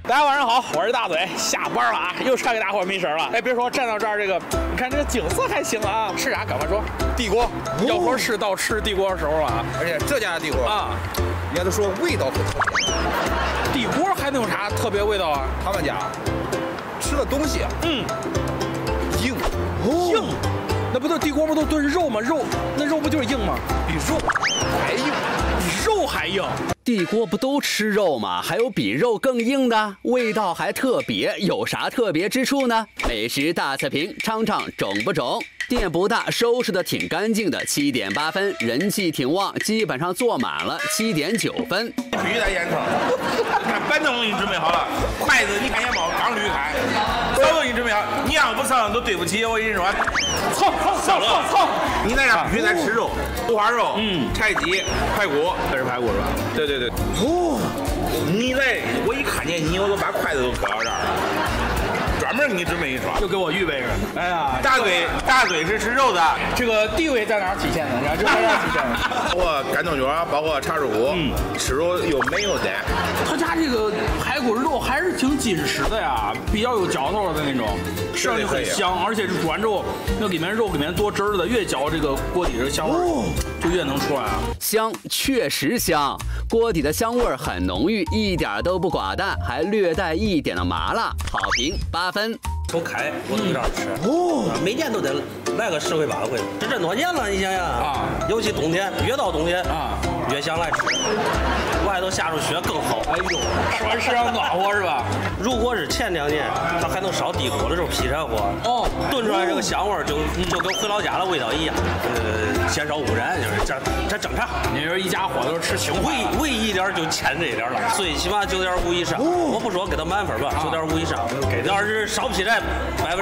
大家晚上好，我是大嘴，下班了啊，又传给大伙迷神了。哎，别说站到这儿，你看这个景色还行啊。吃啥？赶快说。 地锅， 要说是到吃地锅的时候了啊。 而且这家的地锅啊，人家都说味道很特别。 地锅还能有啥特别味道啊？ 他们家吃的东西啊，硬， 硬。那不都地锅不都炖肉吗？那肉不就是硬吗？ 比肉还硬， 比肉还硬。 地锅不都吃肉吗？还有比肉更硬的，味道还特别，有啥特别之处呢？美食大测评，尝尝中不中？店不大，收拾的挺干净的，7.8分，人气挺旺，基本上坐满了，7.9分。 必须得严惩。看板凳给你准备好了，筷子你看见没？刚捋开，刀都给你准备好，你要不上都对不起我跟你说。操！你在这必须得吃肉，五花肉，柴鸡、排骨， 这是排骨是吧？ 对。哦，我一看见你，我都把筷子都搁到这儿了。专门给你准备一双， 就给我预备着。哎呀， 大嘴是吃肉的， 这个地位在哪儿体现的？你看这在哪儿体现的？ 包括干豆角，包括叉猪骨，吃肉又没有的。 他家这个排骨肉还是挺紧实的呀，比较有嚼头的那种，吃上去很香，而且是煮完之后，那里面肉里面多汁儿的，越嚼这个锅底的香味就越能出来啊。 香，确实香，锅底的香味很浓郁，一点都不寡淡，还略带一点的麻辣，好评8分。 都开，我都有点吃。每年都得来个10回8回，这真多年了，你想想啊，尤其冬天，越到冬天啊，越想来吃。外头下着雪更好。 哎呦，吃完身上暖和是吧？ 如果是前2年，它还能烧地锅的时候劈柴火，炖出来这个香味就跟回老家的味道一样。减少污染，就是这正常。 你说一家伙都是吃情怀， 唯一点就欠这一点了，最起码9.5以上。我不说给他满分吧，9.5以上。要是烧劈柴，100%10.5。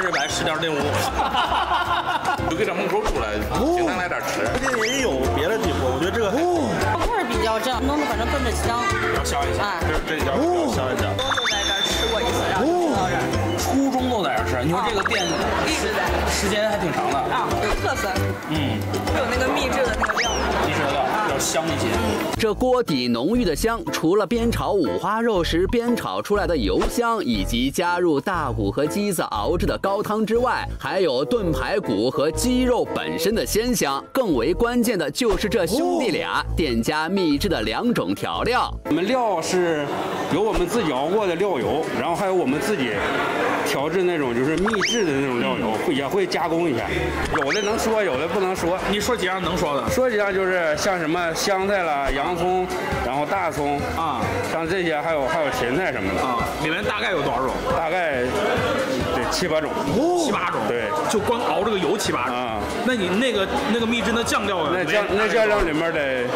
就给这门口出来，经常来这儿吃。 这也有别的地方，我觉得这个味儿比较正，弄得反正跟着香。 要香一下，这家香一下。 都在这儿吃过一次，然后就到这儿。 初中都在这儿吃，你说这个店时间还挺长的啊，有特色。会有那个秘制的那个料， 秘制的料要香一些。 这锅底浓郁的香，除了煸炒五花肉时煸炒出来的油香，以及加入大骨和鸡子熬制的高汤之外，还有炖排骨和鸡肉本身的鲜香。更为关键的就是这兄弟俩店家秘制的2种调料。 我们料是有我们自己熬过的料油，然后还有我们自己调制那种就是秘制的那种料油，也会加工一下。有的能说，有的不能说。 你说几样能说的？ 说几样就是像什么香菜啦、洋葱，然后大葱啊，像这些还有芹菜什么的啊。里面大概有多少种？ 大概对7、8种。 7、8种。对，就光熬这个油7、8种啊。那你那个秘制的酱料那酱料里面得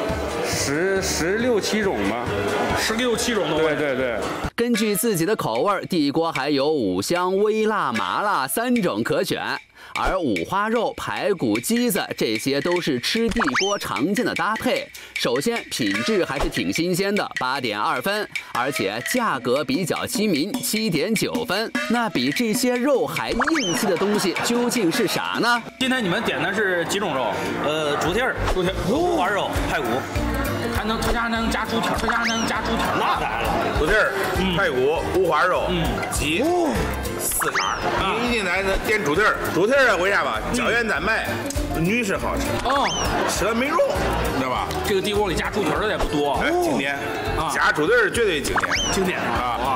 16、17种吧 ，16、17种的。 对。 根据自己的口味，地锅还有5香、微辣、麻辣3种可选。而五花肉、排骨、鸡子这些都是吃地锅常见的搭配。首先品质还是挺新鲜的，8.2分，而且价格比较亲民，7.9分。那比这些肉还硬气的东西究竟是啥呢？ 今天你们点的是几种肉？ 猪蹄儿、五花肉、排骨。 他家还能加猪蹄儿， 那当然了， 猪蹄儿、排骨、五花肉、鸡，4叉。你一进来点猪蹄儿，猪蹄儿为啥吧？胶原蛋白，女士好吃。吃了美容，知道吧？ 这个地锅里加猪蹄儿的也不多， 经典。加猪蹄儿绝对经典啊！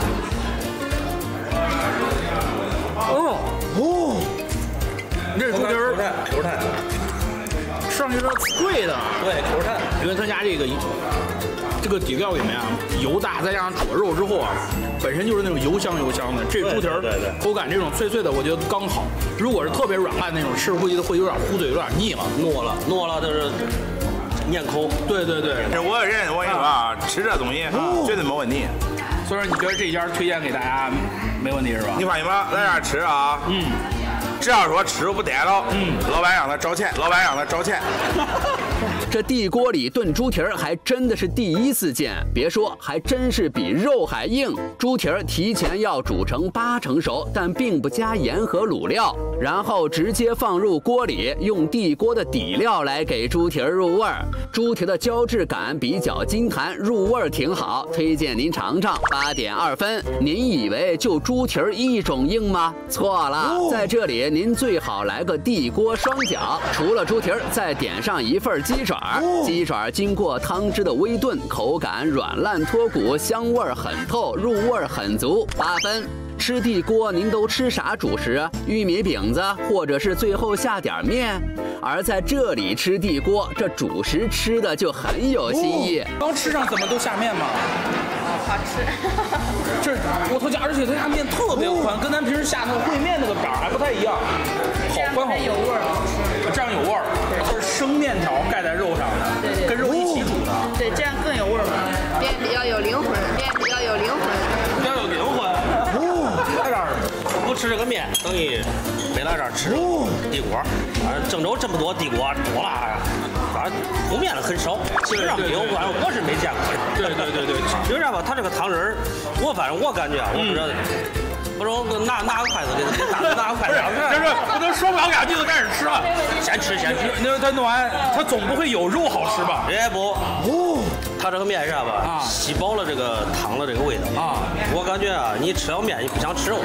你这是猪蹄儿， 口炭。 吃上去是脆的， 对，口炭， 因为他家这个底料里面啊，油大，再加上煮了肉之后啊，本身就是那种油香的。这猪蹄儿口感这种脆的，我觉得刚好。如果是特别软烂那种，吃会有点糊嘴，有点腻了， 糯了就是粘口。 对。 我跟你说啊，吃这东西绝对没问题。 所以说你觉得这家推荐给大家没问题是吧？ 你放心吧，来这儿吃啊。只要说吃不颠了，老板让他找钱。 这地锅里炖猪蹄儿还真的是第一次见，别说，还真是比肉还硬。猪蹄儿提前要煮成8成熟，但并不加盐和卤料，然后直接放入锅里，用地锅的底料来给猪蹄儿入味儿。猪蹄的胶质感比较筋弹，入味儿挺好，推荐您尝尝，8.2分。您以为就猪蹄儿一种硬吗？错了，在这里您最好来个地锅双饺，除了猪蹄儿，再点上一份鸡爪。鸡爪经过汤汁的微炖，口感软烂脱骨，香味儿很透，入味儿很足，8分。吃地锅您都吃啥主食？玉米饼子，或者是最后下点面？而在这里吃地锅，这主食吃的就很有新意。 刚吃上怎么都下面嘛？ 好吃。 这我头家，而且它家面特别宽，跟咱平时下那个烩面那个杆儿还不太一样，好宽好有味儿， 这样有味儿，就是生面条盖在肉上的， 对， 跟肉一起煮的， 对，这样更有味儿嘛。面比较有灵魂，面比较有灵魂， 比较有灵魂。在这儿不吃这个面，等于没来这儿吃地锅。郑州这么多地锅多了呀，反正糊面的很少，基本上没有，反正我是没见过。 对。 因为啥吧？他这个汤汁儿，反正我感觉啊，我不知道。不是拿个筷子给拿个筷子， 就是不能说不了2句就开始吃了， 先吃。 那他弄完，他总不会有肉好吃吧？ 也不，他这个面是啥吧？吸饱了这个汤的这个味道啊。我感觉啊，你吃了面，你不想吃肉。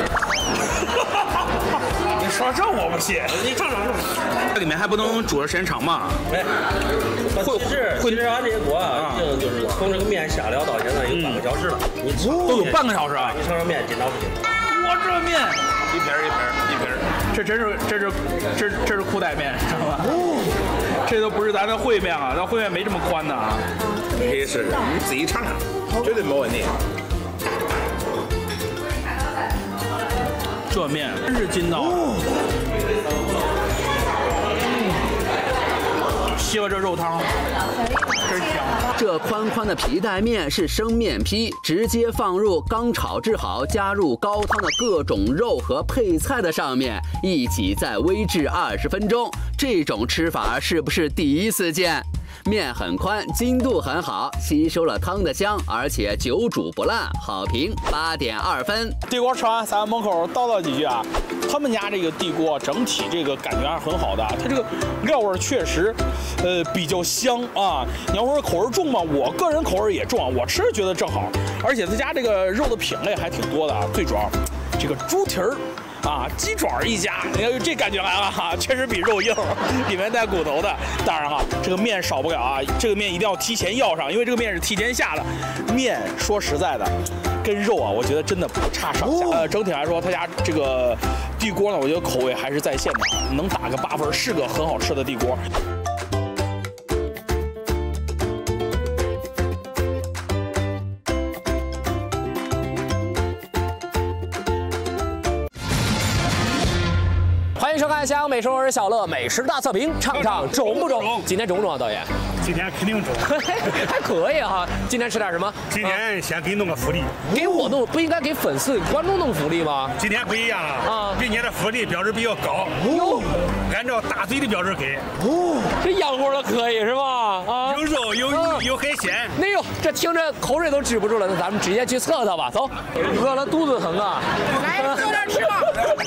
你说这我不信， 你尝尝。 这里面还不能煮的时间长嘛？ 哎，其实俺这锅啊，已经就是从这个面下料到现在有半个小时了。你都有半个小时啊？ 你尝尝面筋道不筋？ 我这面一瓶儿，这真是裤带面，知道吧？这都不是咱的烩面啊，咱烩面没这么宽的啊。 没事，你自己尝尝，绝对没问题。 这面真是筋道。吸了这肉汤，真香。 这宽宽的皮带面是生面皮，直接放入刚炒制好、加入高汤的各种肉和配菜的上面，一起再煨制20分钟。这种吃法是不是第一次见？面很宽，筋度很好，吸收了汤的香，而且久煮不烂，好评8.2分。 地锅吃完，咱门口叨叨几句啊。他们家这个地锅整体这个感觉还是很好的，它这个料味确实，比较香啊。你要说口味重嘛，我个人口味也重啊，我吃觉得正好。而且他家这个肉的品类还挺多的啊，最主要这个猪蹄儿。啊，鸡爪一夹，你看这感觉来了哈，确实比肉硬，里面带骨头的。当然哈，这个面少不了啊，这个面一定要提前要上，因为这个面是提前下的。面说实在的，跟肉啊，我觉得真的不差上下。整体来说，他家这个地锅呢，我觉得口味还是在线的，能打个8分，是个很好吃的地锅。 欢迎收看《香美食我是小乐美食大测评》，尝尝中不中？今天中不中啊，导演？ 今天肯定中， 还可以哈。今天吃点什么？ 今天先给你弄个福利， 给我弄不应该给粉丝观众弄福利吗？ 今天不一样了啊！今年的福利标准比较高，按照大嘴的标准给。 这养活了可以是吧？啊， 有肉有海鲜。 哎呦，这听着口水都止不住了，那咱们直接去测测吧，走。饿了肚子疼啊！ 来，坐这儿吃吧。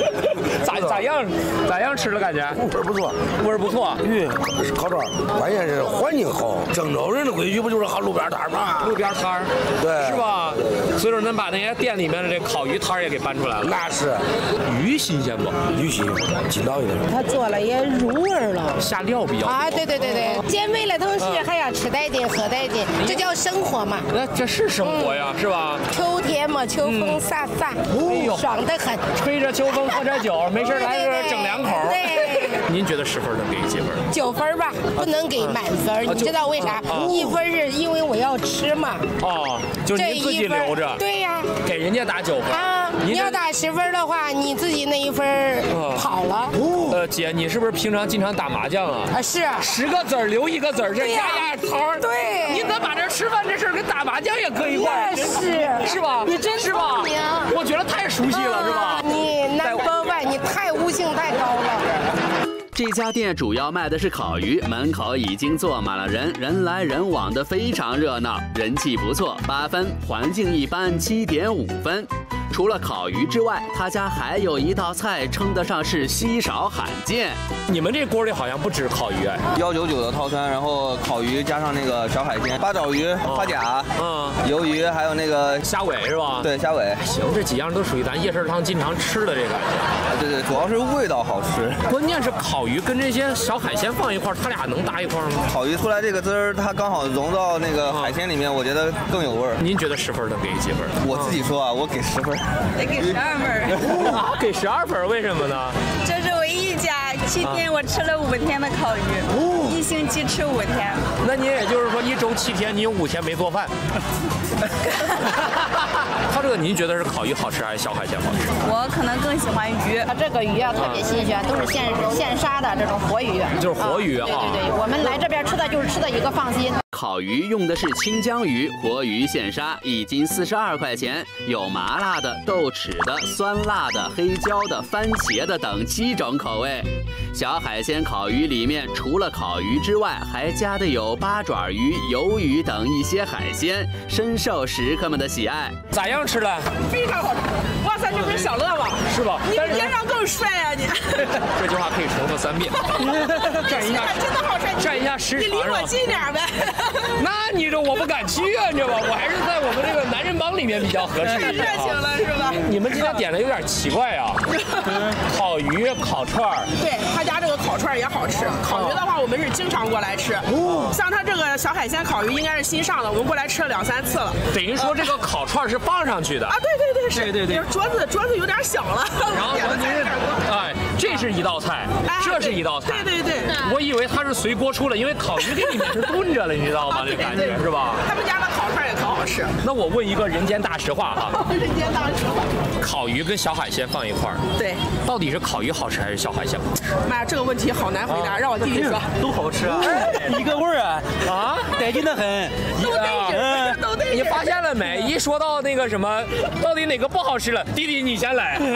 咋样吃的感觉？ 味儿不错， 味儿不错。 烤串，关键是环境好。郑州人的规矩不就是好路边摊吗？ 路边摊儿， 对， 是吧？所以说，咱把那些店里面的这烤鱼摊儿也给搬出来了。 那是， 鱼新鲜不？ 鱼新，筋道一点。 他做了也入味儿了， 下料比较多啊，对，减肥的同时还要吃带劲，喝带劲，这叫生活嘛。 那这是生活呀，是吧？ 秋天嘛，秋风飒飒，爽得很。 吹着秋风喝着酒，没事来这整2口。 对。 您觉得10分能给几分 ？9分吧，不能给满分。你知道为啥？1分是因为我要吃嘛。 哦，就是您自己留着。 对呀。 给人家打9分啊！你要打10分的话，你自己那1分跑了。 姐，你是不是平常经常打麻将啊？ 啊，是。 10个子儿留1个子儿，这压桃。 对。 你怎么把这吃饭这事儿跟打麻将也搁一块儿？ 是吧？ 你真是吧？我觉得太熟悉了，是吧？ 你number one，你太悟性太高了。 这家店主要卖的是烤鱼，门口已经坐满了人，人来人往的非常热闹，人气不错，8分，环境一般7.5分。除了烤鱼之外，他家还有一道菜称得上是稀少罕见。 你们这锅里好像不止烤鱼 ，199的套餐，然后烤鱼加上那个小海鲜，八爪鱼、花甲，鱿鱼，还有那个虾尾是吧？ 对，虾尾。 行，这几样都属于咱夜市上经常吃的这个。 对对，主要是味道好吃。 关键是烤鱼跟这些小海鲜放一块，它俩能搭一块吗？ 烤鱼出来这个汁儿，它刚好融到那个海鲜里面，我觉得更有味儿。 您觉得10分能给几分？ 我自己说啊，我给10分。 得给12分。 啊，给12分，为什么呢？ 这是唯一一家7天我吃了5天的烤鱼，1星期吃5天。 那你也就是说1周7天，你有5天没做饭。他这个您觉得是烤鱼好吃还是小海鲜好吃？ 我可能更喜欢鱼。 这个鱼啊特别新鲜，都是现杀的这种活鱼。 就是活鱼啊。 对对对，我们来这边吃的就是吃的一个放心。 烤鱼用的是清江鱼，活鱼现杀，1斤42块钱，有麻辣的、豆豉的、酸辣的、黑椒的、番茄的等7种口味。小海鲜烤鱼里面除了烤鱼之外，还加的有八爪鱼、鱿鱼等一些海鲜，深受食客们的喜爱。 咋样吃的？ 非常好吃！哇塞，这不是小乐吗？ 是吧？ 你比边上更帅啊你！ 这句话可以重复3遍。站一下， 真的好帅！ 站一下时长。 你离我近点呗。 那你这我不敢去啊，你知道吧？我还是在我们这个男人帮里面比较合适一点。 热情了是吧？ 你们今天点的有点奇怪啊，烤鱼、烤串儿。 对他家这个烤串也好吃。烤鱼的话，我们是经常过来吃。像他这个小海鲜烤鱼应该是新上的，我们过来吃了2、3次了。 等于说这个烤串是放上去的啊？对对对，是。对对对。桌子有点小了。 然后哎，这是一道菜，这是一道菜。 对对对。 我以为它是随锅出来，因为烤鱼这里面是炖着了，你知道吗？这感觉是吧？ 他们家的烤串也可好吃。 那我问一个人间大实话哈。 人间大实话。 烤鱼跟小海鲜放一块儿， 对， 到底是烤鱼好吃还是小海鲜好吃？ 妈呀，这个问题好难回答，让我弟弟说。 都好吃啊，一个味儿啊，啊，带劲的很。 都带劲，都带劲。 你发现了没？一说到那个什么，到底哪个不好吃了，弟弟你先来。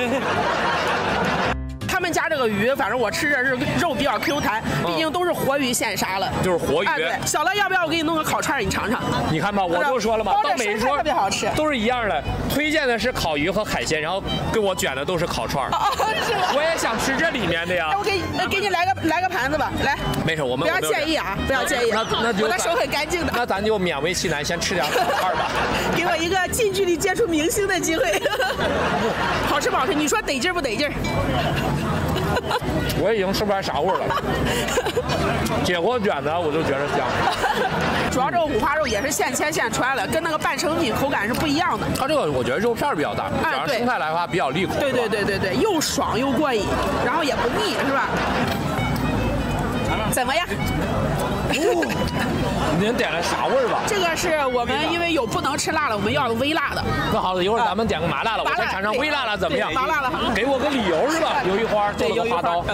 他们家这个鱼，反正我吃着是肉比较 Q 弹，毕竟都是活鱼现杀了， 就是活鱼。 哎，对，小乐要不要我给你弄个烤串你尝尝？ 你看吧，我就说了嘛，到每一桌特别好吃， 都是一样的。推荐的是烤鱼和海鲜，然后给我卷的都是烤串。 是吗？ 我也想吃这里面的呀。 我给你来个盘子吧，来。 没事，我们不要介意啊，不要介意。 那就我的手很干净的。 那咱就勉为其难，先吃点烤串吧。 给我一个近距离接触明星的机会。好吃不好吃？你说得劲不得劲？ 我已经吃不出来啥味儿了。解锅卷子我就觉得香。 主要这个五花肉也是现切现穿的，跟那个半成品口感是不一样的。 它这个我觉得肉片比较大，加上生菜来的话比较利口。 对对对对对，又爽又过瘾，然后也不腻，是吧？怎么样？ 您点了啥味儿吧？ 这个是我们因为有不能吃辣的，我们要的微辣的。 那好了，一会儿咱们点个麻辣的，我先尝尝微辣的怎么样？ 麻辣的， 给我个理由是吧？鱿鱼花，做了个花刀。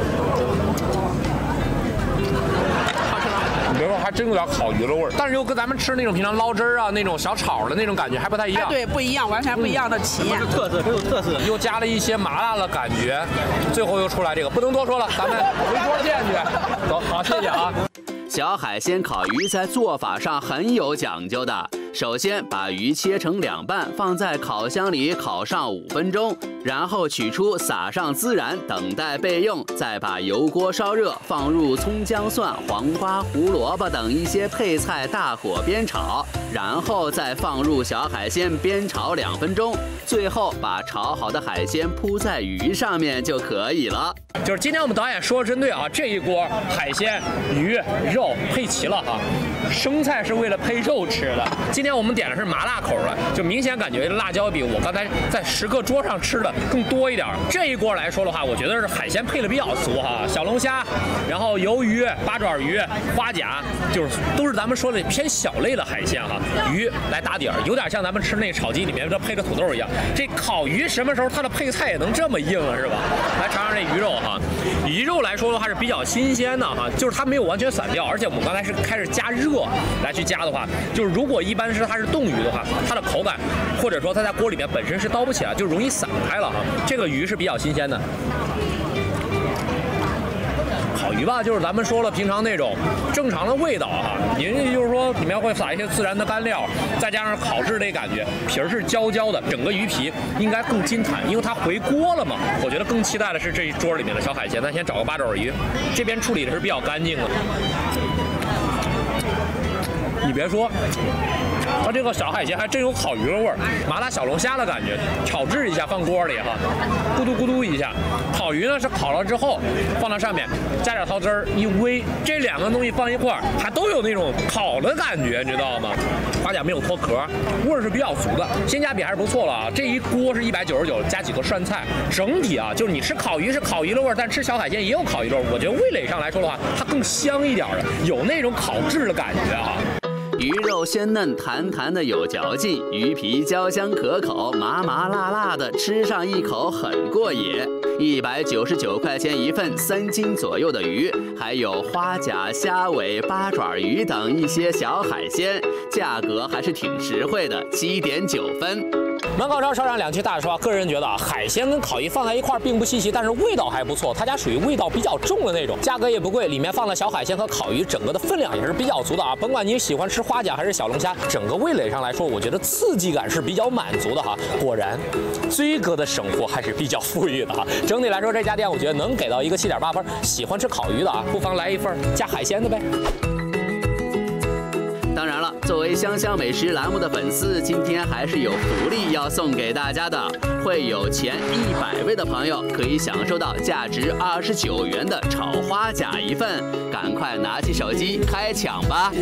好吃吗？ 你别说，还真有点烤鱼的味儿，但是又跟咱们吃那种平常捞汁儿啊那种小炒的那种感觉还不太一样。 对，不一样，完全不一样的体验。 特色，很有特色。 又加了一些麻辣的感觉，最后又出来这个，不能多说了，咱们回桌见去。走，好，谢谢啊。 小海鲜烤鱼在做法上很有讲究的。首先把鱼切成2半，放在烤箱里烤上5分钟，然后取出撒上孜然，等待备用。再把油锅烧热，放入葱姜蒜、黄瓜、胡萝卜等一些配菜，大火煸炒，然后再放入小海鲜煸炒2分钟，最后把炒好的海鲜铺在鱼上面就可以了。 就是今天我们导演说的真对啊，这一锅海鲜、鱼、肉配齐了哈，生菜是为了配肉吃的。今天我们点的是麻辣口的，就明显感觉辣椒比我刚才在10个桌上吃的更多一点。这一锅来说的话，我觉得是海鲜配的比较足哈，小龙虾，然后鱿鱼、八爪鱼、花甲，就是都是咱们说的偏小类的海鲜哈。鱼来打底儿，有点像咱们吃那炒鸡里面配着土豆一样。这烤鱼什么时候它的配菜也能这么硬啊，是吧？来尝尝这鱼肉哈，鱼肉来说的话是比较新鲜的哈，就是它没有完全散掉，而且我们刚才是开始加热来去加的话，就是如果一般是它是冻鱼的话，它的口感或者说它在锅里面本身是倒不起来，就容易散开了哈。这个鱼是比较新鲜的。 鱼吧，就是咱们说了平常那种正常的味道哈，您就是说里面会撒一些自然的干料，再加上烤制的感觉，皮儿是焦焦的，整个鱼皮应该更筋弹，因为它回锅了嘛。我觉得更期待的是这一桌里面的小海鲜，咱先找个八爪鱼，这边处理的是比较干净的。你别说，它这个小海鲜还真有烤鱼的味儿，麻辣小龙虾的感觉，炒制一下放锅里哈，咕嘟咕嘟一下。烤鱼呢是烤了之后放到上面，加点桃汁儿一煨，这两个东西放一块儿，还都有那种烤的感觉，你知道吗？花甲没有脱壳，味儿是比较足的，性价比还是不错了啊。这一锅是199，加几个涮菜，整体啊就是你吃烤鱼是烤鱼的味儿，但吃小海鲜也有烤鱼的味儿。我觉得味蕾上来说的话，它更香一点的，有那种烤制的感觉啊。 鱼肉鲜嫩，弹弹的有嚼劲，鱼皮焦香可口，麻麻辣辣的，吃上一口很过瘾。199块钱一份，3斤左右的鱼，还有花甲、虾尾、八爪鱼等一些小海鲜，价格还是挺实惠的，7点9分。 门口超商两句大实话，个人觉得啊，海鲜跟烤鱼放在一块儿并不稀奇，但是味道还不错。他家属于味道比较重的那种，价格也不贵，里面放了小海鲜和烤鱼，整个的分量也是比较足的啊。甭管你喜欢吃花甲还是小龙虾，整个味蕾上来说，我觉得刺激感是比较满足的哈。果然，追哥的生活还是比较富裕的哈。整体来说，这家店我觉得能给到一个7.8分。喜欢吃烤鱼的啊，不妨来一份加海鲜的呗。 当然了，作为香香美食栏目的粉丝，今天还是有福利要送给大家的。会有前100位的朋友可以享受到价值29元的炒花甲一份，赶快拿起手机开抢吧！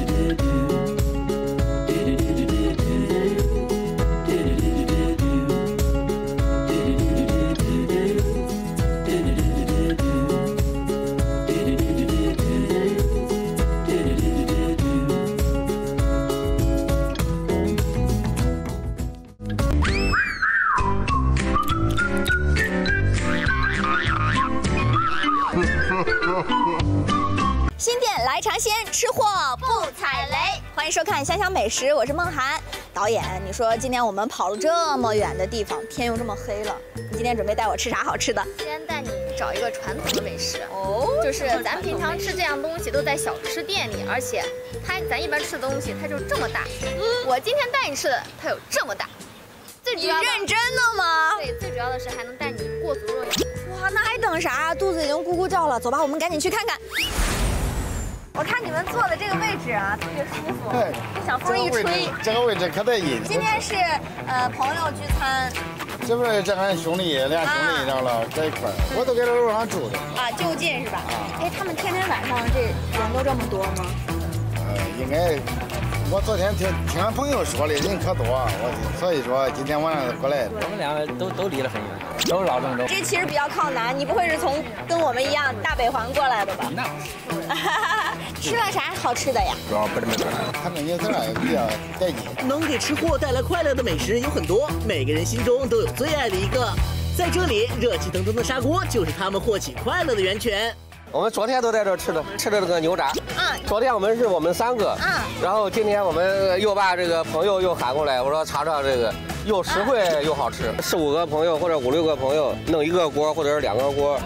新店来尝鲜，吃货不踩雷。欢迎收看《香香美食》，我是梦涵。导演，你说今天我们跑了这么远的地方，天又这么黑了，你今天准备带我吃啥好吃的？ 今天带你找一个传统的美食哦，就是咱平常吃这样东西都在小吃店里，而且咱一般吃的东西它就这么大。我今天带你吃的它有这么大。最主要你认真的吗？ 对，最主要的是还能带你过足肉眼。 哇，那还等啥？肚子已经咕咕叫了，走吧，我们赶紧去看看。我看你们坐的这个位置啊，特别舒服，小风一吹。 这个位置可得劲。 今天是朋友聚餐。 这不是这俺兄弟俩兄弟知道了，在一块儿，我都在这楼上住的。 啊，就近是吧？哎，他们天天晚上这人都这么多吗？ 应该。我昨天听俺朋友说的，人可多，所以说今天晚上过来。 我们两个都离得很远，都是老郑州。 这其实比较靠南，你不会是从跟我们一样大北环过来的吧？ 那不是。吃了啥好吃的呀？ 主要不这么吃，他们有点比较带劲。 能给吃货带来快乐的美食有很多，每个人心中都有最爱的一个。在这里，热气腾腾的砂锅就是他们获取快乐的源泉。 我们昨天都在这吃的这个牛杂。昨天我们3个。然后今天我们又把这个朋友又喊过来，我说尝尝这个，又实惠又好吃。4、5个朋友或者5、6个朋友弄一个锅或者是2个锅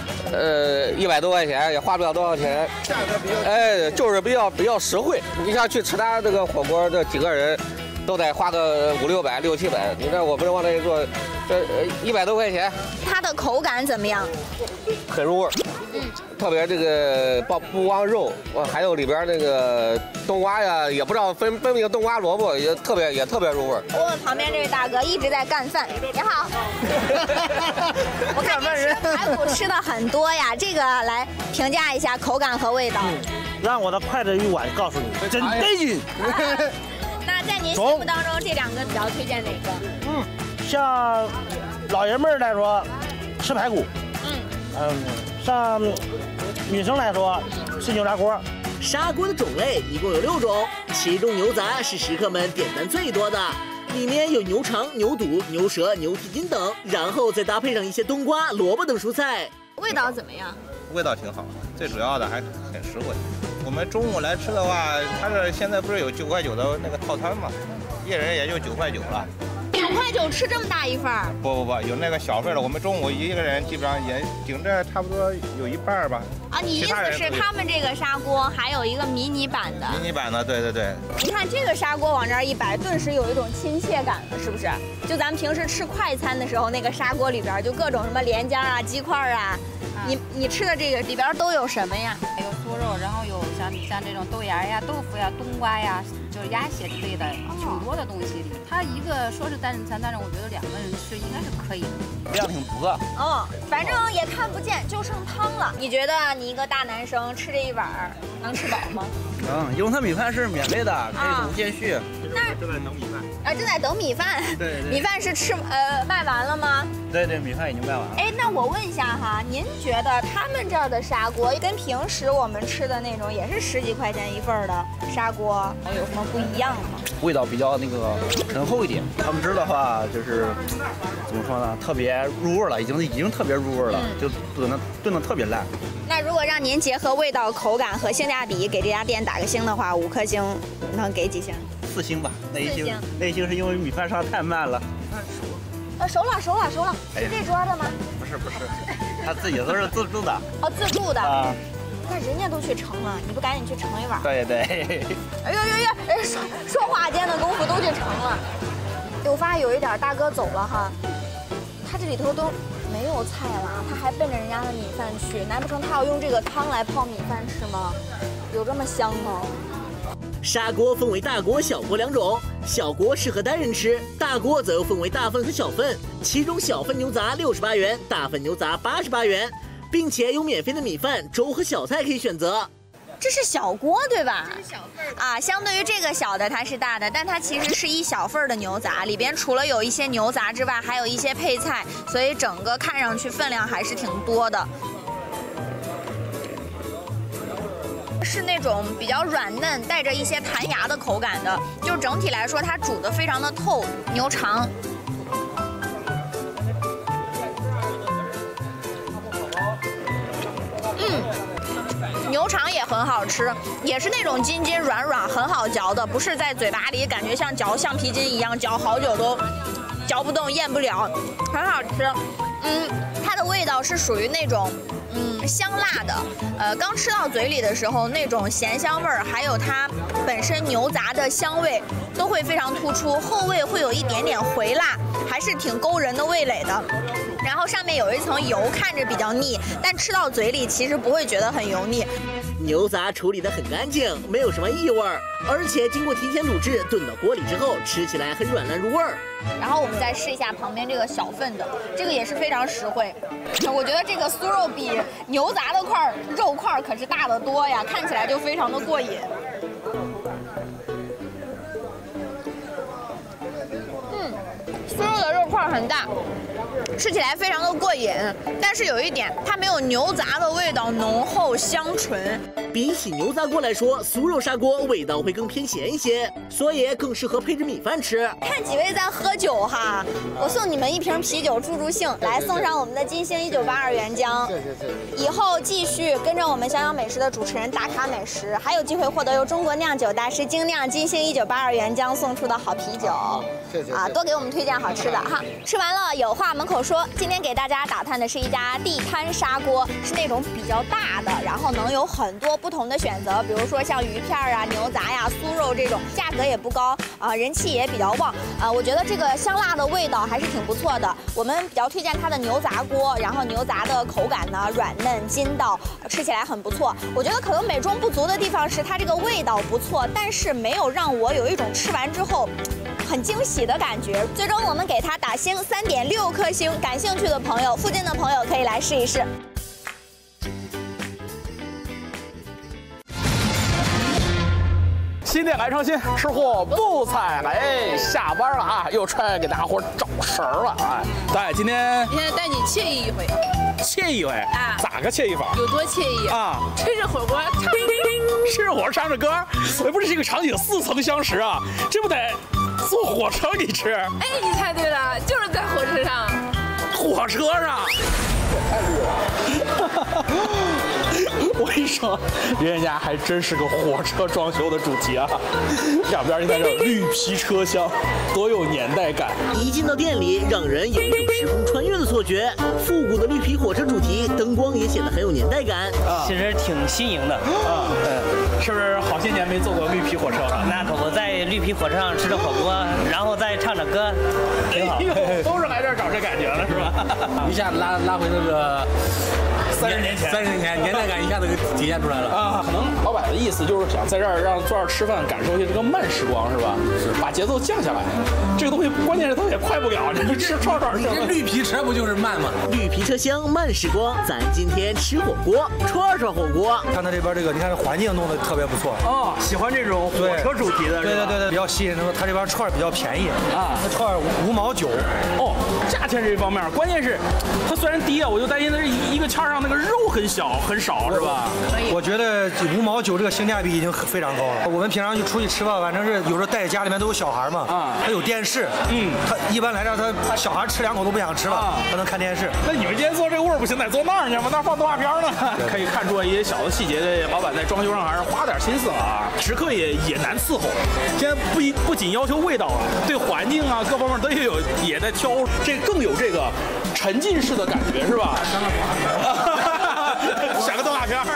，100多块钱也花不了多少钱。哎，就是比较实惠。你像去吃他这个火锅，这几个人都得花个500、600、600、700。你看我们往那一坐，这100多块钱。 它的口感怎么样？ 很入味。特别这个不光肉，还有里边那个冬瓜呀，也不知道分明冬瓜萝卜也特别入味。 我们旁边这位大哥一直在干饭，你好。我看您吃排骨吃的很多呀，这个来评价一下口感和味道。 让我的筷子一碗告诉你，真带劲。 那在您心目当中，这2个比较推荐哪个？ 像老爷们儿来说，吃排骨。像女生来说是牛杂锅。 砂锅的种类一共有6种，其中牛杂是食客们点单最多的，里面有牛肠、牛肚、牛舌、牛蹄筋等，然后再搭配上一些冬瓜、萝卜等蔬菜。 味道怎么样？ 味道挺好，最主要的还很实惠。我们中午来吃的话，他这现在不是有9块9的那个套餐嘛，一人也就9块9了。 2块9吃这么大一份儿？ 不，有那个小份的，我们中午一个人基本上也顶着差不多有一半吧。 啊，你意思是他们这个砂锅还有一个迷你版的？ 迷你版的，对。 你看这个砂锅往这儿一摆，顿时有一种亲切感了，是不是？就咱们平时吃快餐的时候，那个砂锅里边就各种什么莲尖啊、鸡块啊，你吃的这个里边都有什么呀？ 有酥肉，然后有像这种豆芽呀、豆腐呀、冬瓜呀，就是鸭血之类的，挺多的东西里。它一个说是单人餐，但是我觉得2个人吃应该是可以的， 量挺足的。 反正也看不见，就剩汤了。你觉得你一个大男生吃这一碗能吃饱吗？ 因为它米饭是免费的，可以无限续。 正在等米饭。 正在等米饭。对。米饭是卖完了吗？ 对，米饭已经卖完了。 那我问一下哈，您觉得他们这儿的砂锅跟平时我们吃的那种也是10几块钱一份的砂锅，有什么不一样吗？ 味道比较醇厚一点。他们吃的话就是怎么说呢，特别入味了，已经特别入味了，就炖的特别烂。 那如果让您结合味道、口感和性价比给这家店打个星的话，5颗星能给几星 ？4星吧，那一星是因为米饭上太慢了。 熟了，是这桌的吗？ 不是，他自己都是自助的。 自助的。那人家都去盛了，你不赶紧去盛一碗？ 对。 哎呦，说话间的功夫都去盛了。我发现有一点大哥走了哈，他这里头都没有菜了，他还奔着人家的米饭去，难不成他要用这个汤来泡米饭吃吗？有这么香吗？ 砂锅分为大锅、小锅2种，小锅适合单人吃，大锅则又分为大份和小份，其中小份牛杂68元，大份牛杂88元，并且有免费的米饭、粥和小菜可以选择。 这是小锅对吧？这是小份啊，相对于这个小的它是大的，但它其实是一小份的牛杂，里边除了有一些牛杂之外，还有一些配菜，所以整个看上去分量还是挺多的。是那种比较软嫩，带着一些弹牙的口感的，就是整体来说它煮得非常的透。牛肠，牛肠也很好吃，也是那种筋筋软软，很好嚼的，不是在嘴巴里感觉像嚼橡皮筋一样，嚼好久都嚼不动、咽不了，很好吃。它的味道是属于那种香辣的，刚吃到嘴里的时候那种咸香味儿，还有它本身牛杂的香味都会非常突出，后味会有一点点回辣，还是挺勾人的味蕾的。然后上面有一层油，看着比较腻，但吃到嘴里其实不会觉得很油腻。 牛杂处理得很干净，没有什么异味，而且经过提前卤制，炖到锅里之后，吃起来很软烂入味儿。 然后我们再试一下旁边这个小份的，这个也是非常实惠。我觉得这个酥肉比牛杂的肉块可是大得多呀，看起来就非常的过瘾。酥肉的肉块很大，吃起来非常的过瘾，但是有一点，它没有牛杂的味道浓厚香醇。 比起牛杂锅来说，酥肉砂锅味道会更偏咸一些，所以更适合配着米饭吃。 看几位在喝酒哈，我送你们一瓶啤酒助助兴，来送上我们的金星1982原浆。以后继续跟着我们香香美食的主持人打卡美食，还有机会获得由中国酿酒大师精酿金星1982原浆送出的好啤酒。啊，多给我们推荐好吃的哈。吃完了有话门口说，今天给大家打探的是一家地摊砂锅，是那种比较大的，然后能有很多不同的选择，比如说像鱼片啊、牛杂呀、酥肉这种，价格也不高啊，人气也比较旺啊。我觉得这个香辣的味道还是挺不错的。我们比较推荐它的牛杂锅，然后牛杂的口感呢软嫩筋道，吃起来很不错。我觉得可能美中不足的地方是它这个味道不错，但是没有让我有一种吃完之后很惊喜的感觉。最终我们给它打星3.6颗星，感兴趣的朋友、附近的朋友可以来试一试。 新店来创新，吃货不踩雷。下班了啊，又出来给大家伙找食儿了。哎，对，今天带你惬意一回。 惬意一回啊？咋个惬意法？ 有多惬意啊？ 吃着火锅， 吃着火锅唱着歌，也不是这个场景似曾相识啊，这不得坐火车里吃？ 哎，你猜对了，就是在火车上。 火车上？ 我跟你说，人家还真是个火车装修的主题啊！两边你看这绿皮车厢，多有年代感。 一进到店里，让人有一种时空穿越的错觉。复古的绿皮火车主题，灯光也显得很有年代感， 其实挺新颖的啊。是不是好些年没坐过绿皮火车了？ 那可不，在绿皮火车上吃着火锅，然后再唱着歌，挺好。 都是来这儿找这感觉了，是吧？ 一下拉回那个 30年前年代感一下子给体现出来了啊！可能老板的意思就是想在这儿让坐这儿吃饭，感受一下这个慢时光，是吧？是把节奏降下来。这个东西关键是它也快不了，你吃串串你这绿皮车不就是慢吗？ 绿皮车厢慢时光，咱今天吃火锅，串火锅。 看它这边这个，你看环境弄得特别不错哦，喜欢这种火车主题的， 对，比较吸引人。它这边串比较便宜啊，那串5毛9。 哦，价钱这方面，关键是它虽然低啊，我就担心它是一个签上那个肉很小很少，是吧？ 我觉得5毛9这个性价比已经非常高了。我们平常就出去吃饭，反正是有时候带家里面都有小孩嘛，啊，他有电视，他一般来讲他小孩吃2口都不想吃了，他能看电视。 那你们今天坐这个位儿不行，得坐那儿去吗？那儿放动画片呢。可以看出一些小的细节，这老板在装修上还是花点心思了啊。食客也难伺候，现在不仅要求味道了，对环境啊各方面都也在挑，这更有这个沉浸式的感觉，是吧？像个动画片儿，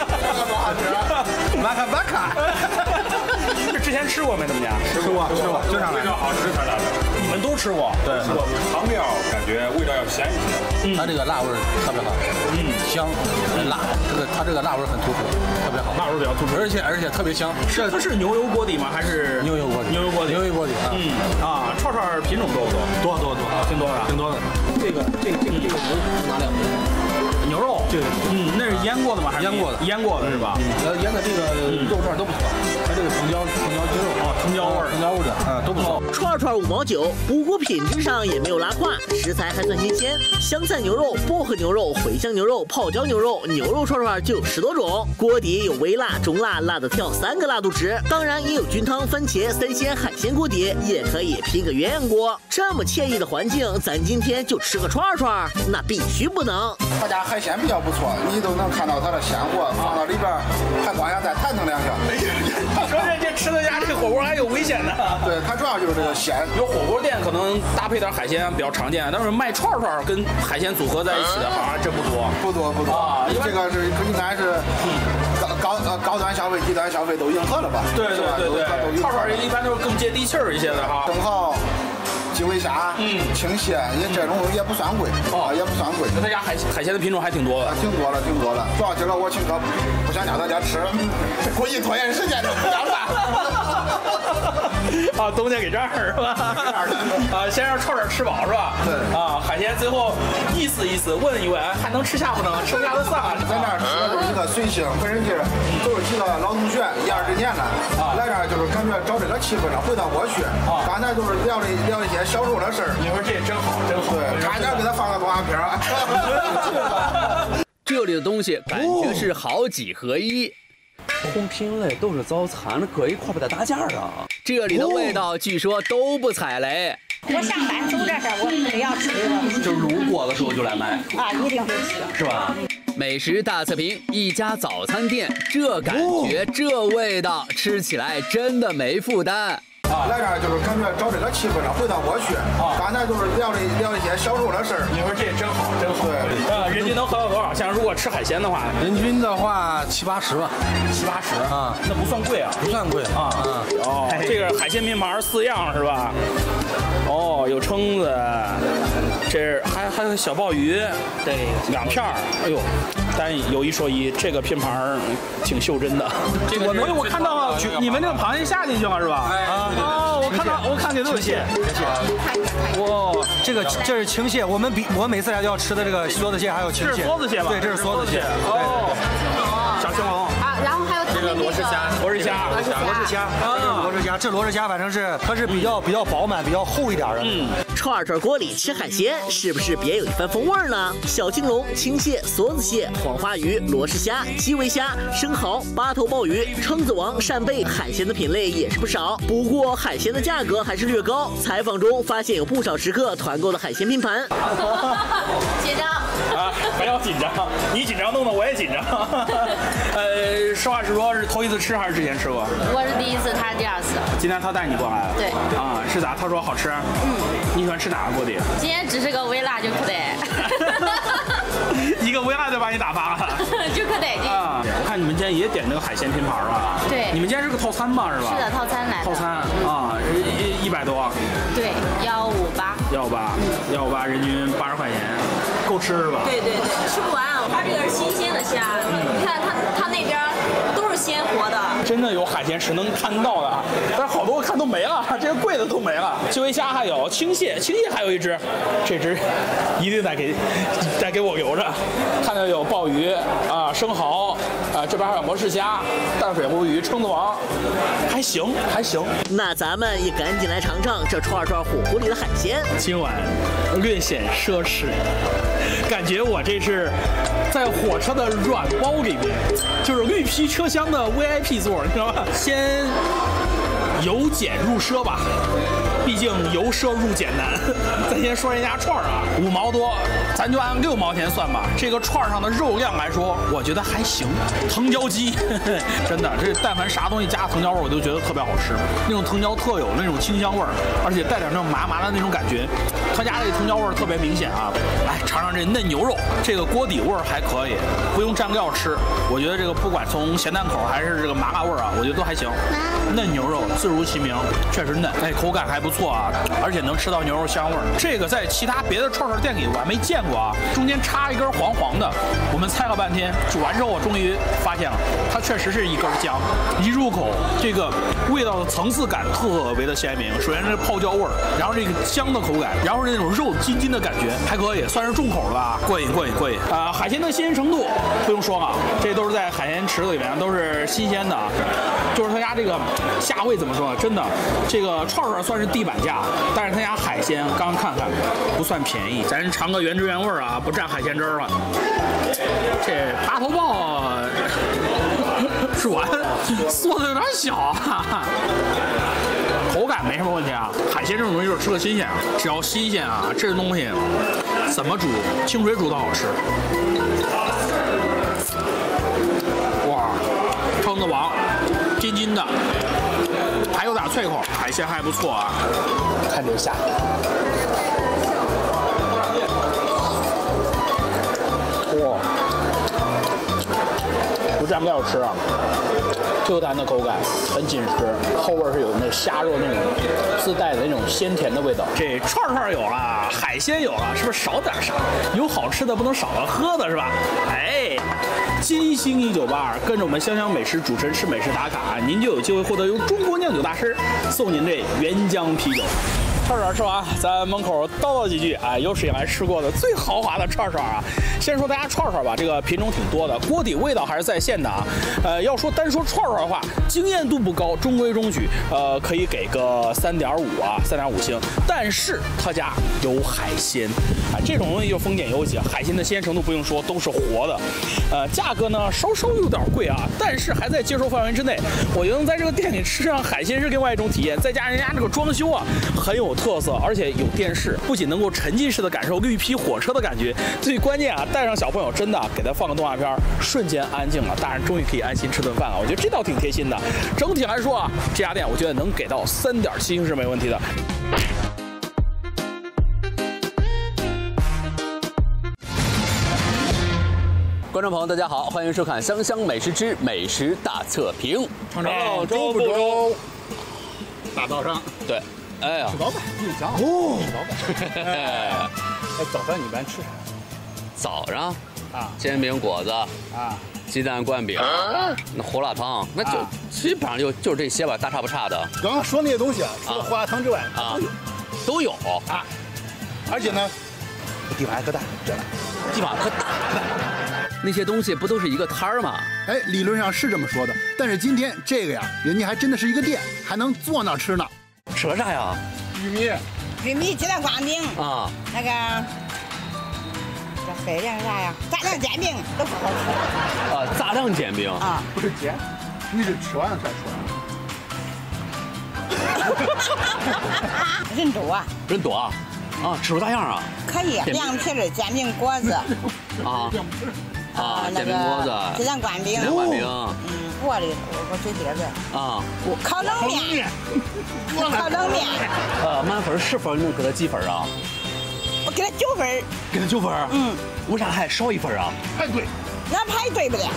马卡。之前吃过没？他们家吃过，经常来。比较好吃才来的。 你们都吃过？ 对，吃过。汤料感觉味道要咸一些。 它这个辣味特别好，香，辣。它这个辣味很突出，特别好， 辣味比较突出， 而且特别香。 它是牛油锅底吗？还是牛油锅底？牛油锅底。 串串品种多不多？多，挺多的。这个拿2个。 牛肉，那是腌过的吗？还是腌过的是吧？ 腌的这个肉串都不错，它这个藤椒鸡肉藤椒味的，都不错。 串5毛9，不过品质上也没有拉胯，食材还算新鲜。香菜牛肉、薄荷牛肉、茴香牛肉、泡椒牛肉，牛肉串就有10多种。锅底有微辣、中辣、辣的跳3个辣度值，当然也有菌汤、番茄、3鲜海鲜锅底，也可以拼个鸳鸯锅。这么惬意的环境，咱今天就吃个串，那必须不能。 他家海鲜比较不错，你都能看到它的鲜货，放到里边还光下再探腾2下。 说人家吃的家这个火锅还有危险呢。 对，它主要就是这个鲜。 有火锅店可能搭配点海鲜比较常见，但是卖串跟海鲜组合在一起的，好像真不多。 不多啊，这个是应该是高端消费、低端消费都迎合了吧？ 对，串一般都是更接地气儿一些的哈。 生蚝、基围虾、青蟹，这种也不算贵也不算贵。 他家海鲜的品种还挺多的， 挺多了。主要今儿我请客，不想叫大家吃，故意拖延时间就不讲了。 啊，东家给这儿是吧？先让串吃饱是吧？ 对。 海鲜最后意思问一问，还能吃下不能？吃不下就算了。 在那儿吃的就是一个随性，本身就是都是几个老同学，1、20年了，来这儿就是感觉找这个气氛了，回到过去。刚才都是聊一些小时候的事儿。 你说这真好。 对，差点给他放个动画片。 这里的东西感觉是好几合一。 同品类都是早餐，搁一块不得打架啊！ 这里的味道据说都不踩雷。 我上班走这事儿，我非要吃这个。 就路过的时候就来买啊，一定会吃， 是吧？ 美食大测评，一家早餐店，这感觉，这味道，吃起来真的没负担。 来这儿就是感觉找这个气氛了，回到过去。刚才都是聊一些小时候的事儿。 你说这真好。对。人均能喝到多少？像如果吃海鲜的话， 人均的话70、80吧。 70、80啊，那不算贵啊。 不算贵啊。 这个海鲜拼盘4样是吧？有蛏子，这还有小鲍鱼，对，2片儿。哎呦，但有一说一，这个拼盘挺袖珍的。我看到你们这个螃蟹下进去了是吧？我看见都有蟹。 哇，这是青蟹，我每次来都要吃的这个梭子蟹，还有青蟹。 这是梭子蟹吧？ 对，这是梭子蟹。 小青龙。 然后还有这个罗氏虾。 这罗氏虾反正是它是比较饱满、比较厚一点的。 串锅里吃海鲜，是不是别有一番风味呢？小青龙、青蟹、梭子蟹、黄花鱼、罗氏虾、基围虾、生蚝、8头鲍鱼、蛏子王、扇贝，海鲜的品类也是不少。不过海鲜的价格还是略高。采访中发现有不少食客团购的海鲜拼盘。 结账。 不要紧张，你紧张弄得我也紧张。实话实说，是头一次吃还是之前吃过？ 我是第一次，他是第二次。 今天他带你过来了？ 对。 啊，是咋？他说好吃。你喜欢吃哪个锅底？ 今天只是个微辣就可得。 一个微辣就把你打发了。 就可得。 啊，我看你们今天也点那个海鲜拼盘吧？ 对。 你们今天是个套餐吧？是吧？ 是的，套餐来的。 套餐啊，100多。 对，158， 人均80块钱，够吃是吧？ 对，吃不完。它这个是新鲜的虾，你看它那边都是鲜活的。 真的有海鲜是能看到的啊，但是好多我看都没了，这个贵的都没了。基围虾还有青蟹还有一只，这只一定得给我留着。看到有鲍鱼啊、生蚝啊，这边还有模式虾、淡水鲈鱼、蛏子王，还行。 那咱们也赶紧来尝尝这串火锅里的海鲜。 今晚略显奢侈，感觉我这是在火车的软包里面，就是绿皮车厢的 VIP 座，你知道吧？先由俭入奢吧，毕竟由奢入俭难。咱先说人家串啊，5毛多，咱就按6毛钱算吧。这个串上的肉量来说，我觉得还行。藤椒鸡，真的，这但凡啥东西加藤椒味，我都觉得特别好吃。那种藤椒特有那种清香味儿，而且带点那种麻麻的那种感觉。他家这藤椒味儿特别明显啊！来尝尝这嫩牛肉，这个锅底味儿还可以，不用蘸料吃。我觉得这个不管从咸淡口还是这个麻辣味儿啊，我觉得都还行。嫩牛肉自如其名，确实嫩，口感还不错啊，而且能吃到牛肉香味儿。这个在其他别的串串店里我还没见过啊，中间插一根黄黄的，我们猜了半天，煮完之后我终于发现了，它确实是一根姜。一入口，这个味道的层次感特别的鲜明。首先是泡椒味儿，然后这个姜的口感，然后是那种肉筋筋的感觉，还可以，算是重口了吧，过瘾啊！海鲜的新鲜程度不用说了，这都是在海鲜池子里面都是新鲜的，就是他家这个价位怎么说呢？真的，这个串算是地板价，但是他家海鲜刚看不算便宜。咱尝个原汁原味啊，不蘸海鲜汁儿了。这大头鲍软，缩的有点小啊。口感没什么问题啊，海鲜这种东西就是吃个新鲜啊，只要新鲜啊，这东西怎么煮，清水煮都好吃。哇，蛏子王，筋筋的，还有点脆口，海鲜还不错啊。看这虾，哇，不蘸料吃啊。Q弹的口感很紧实，后味是有那虾肉那种自带的那种鲜甜的味道。这串有了，海鲜有了，是不是少点啥？有好吃的不能少了喝的是吧？哎，金星198，跟着我们香香美食主持人吃美食打卡，您就有机会获得由中国酿酒大师送您这原浆啤酒。串吃完，咱门口叨叨几句，有史以来吃过的最豪华的串啊！先说大家串吧，这个品种挺多的，锅底味道还是在线的啊。要说单说串的话，惊艳度不高，中规中矩，可以给个3.5啊，3.5星。但是他家有海鲜啊，这种东西就丰俭由己，海鲜的新鲜程度不用说，都是活的。价格呢稍有点贵啊，但是还在接受范围之内。我觉得在这个店里吃上海鲜是另外一种体验，再加上人家这个装修啊很有特色，而且有电视，不仅能够沉浸式的感受绿皮火车的感觉，最关键啊，带上小朋友真的给他放个动画片，瞬间安静了，大人终于可以安心吃顿饭了。我觉得这倒挺贴心的。整体来说啊，这家店我觉得能给到3.7星是没问题的。 观众朋友，大家好，欢迎收看《香香美食之美食大测评》。 尝尝周不周？大早上， 对，哎呀， 吃老板， 哦， 吃老板。哎，早上你一般吃啥？ 早上啊， 煎饼果子啊， 鸡蛋灌饼，那胡辣汤，那就基本上就是这些吧，大差不差的。 刚刚说那些东西啊，除了胡辣汤之外啊， 都有啊，而且呢，地方还可大，知道吧？ 地方可大。那些东西不都是一个摊儿吗？ 哎，理论上是这么说的，但是今天这个呀，人家还真的是一个店，还能坐那儿吃呢。 吃了啥呀？ 玉米鸡蛋灌饼啊， 那个这黑的是啥呀？炸酱煎饼都不好吃。 啊，炸酱煎饼啊， 不是煎，你是吃完了才出来。 人多啊， 人多啊。 啊，吃出大样啊？ 可以，凉皮儿、煎饼果子。 煎饼果子、 鸡蛋灌饼、我最喜欢这。烤冷面，烤冷面。 满分10分，你能给他几分啊？ 我给他9分。 给他9分？为啥还少1分啊？ 排队。那排队不了。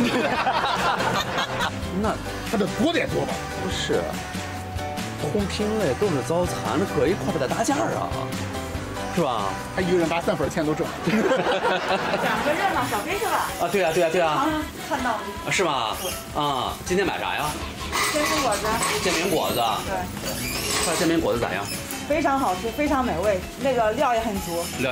那他这多得多吧？ 不是，同品类都是早餐，搁一块不得打架啊？是吧？ 他一个人把3分钱都挣。 2个热闹小飞是吧？ 对啊。 看到的。 是吗？今天买啥呀？ 煎饼果子。 煎饼果子。 对。 它煎饼果子咋样？ 非常好吃，非常美味，那个料也很足。 对。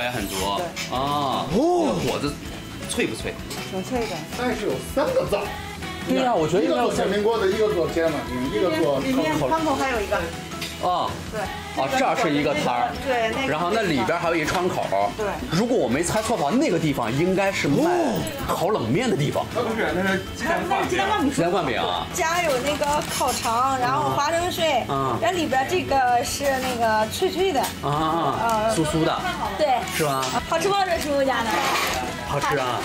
果子脆不脆？ 挺脆的。 但是有3个灶。 对呀，我觉得一个做煎饼果子，一个做煎嘛，一个做里面窗口还有一个。 对。这是一个摊儿。 对。 然后那里边还有一窗口。 对。 如果我没猜错的话，那个地方应该是卖烤冷面的地方。 不是，那是鸡蛋灌饼。 鸡蛋灌饼啊。 家有那个烤肠，然后花生水。然后里边这个是那个脆脆的。 酥酥的。 对。 是吧？ 好吃吗？这师傅家的。 好吃啊。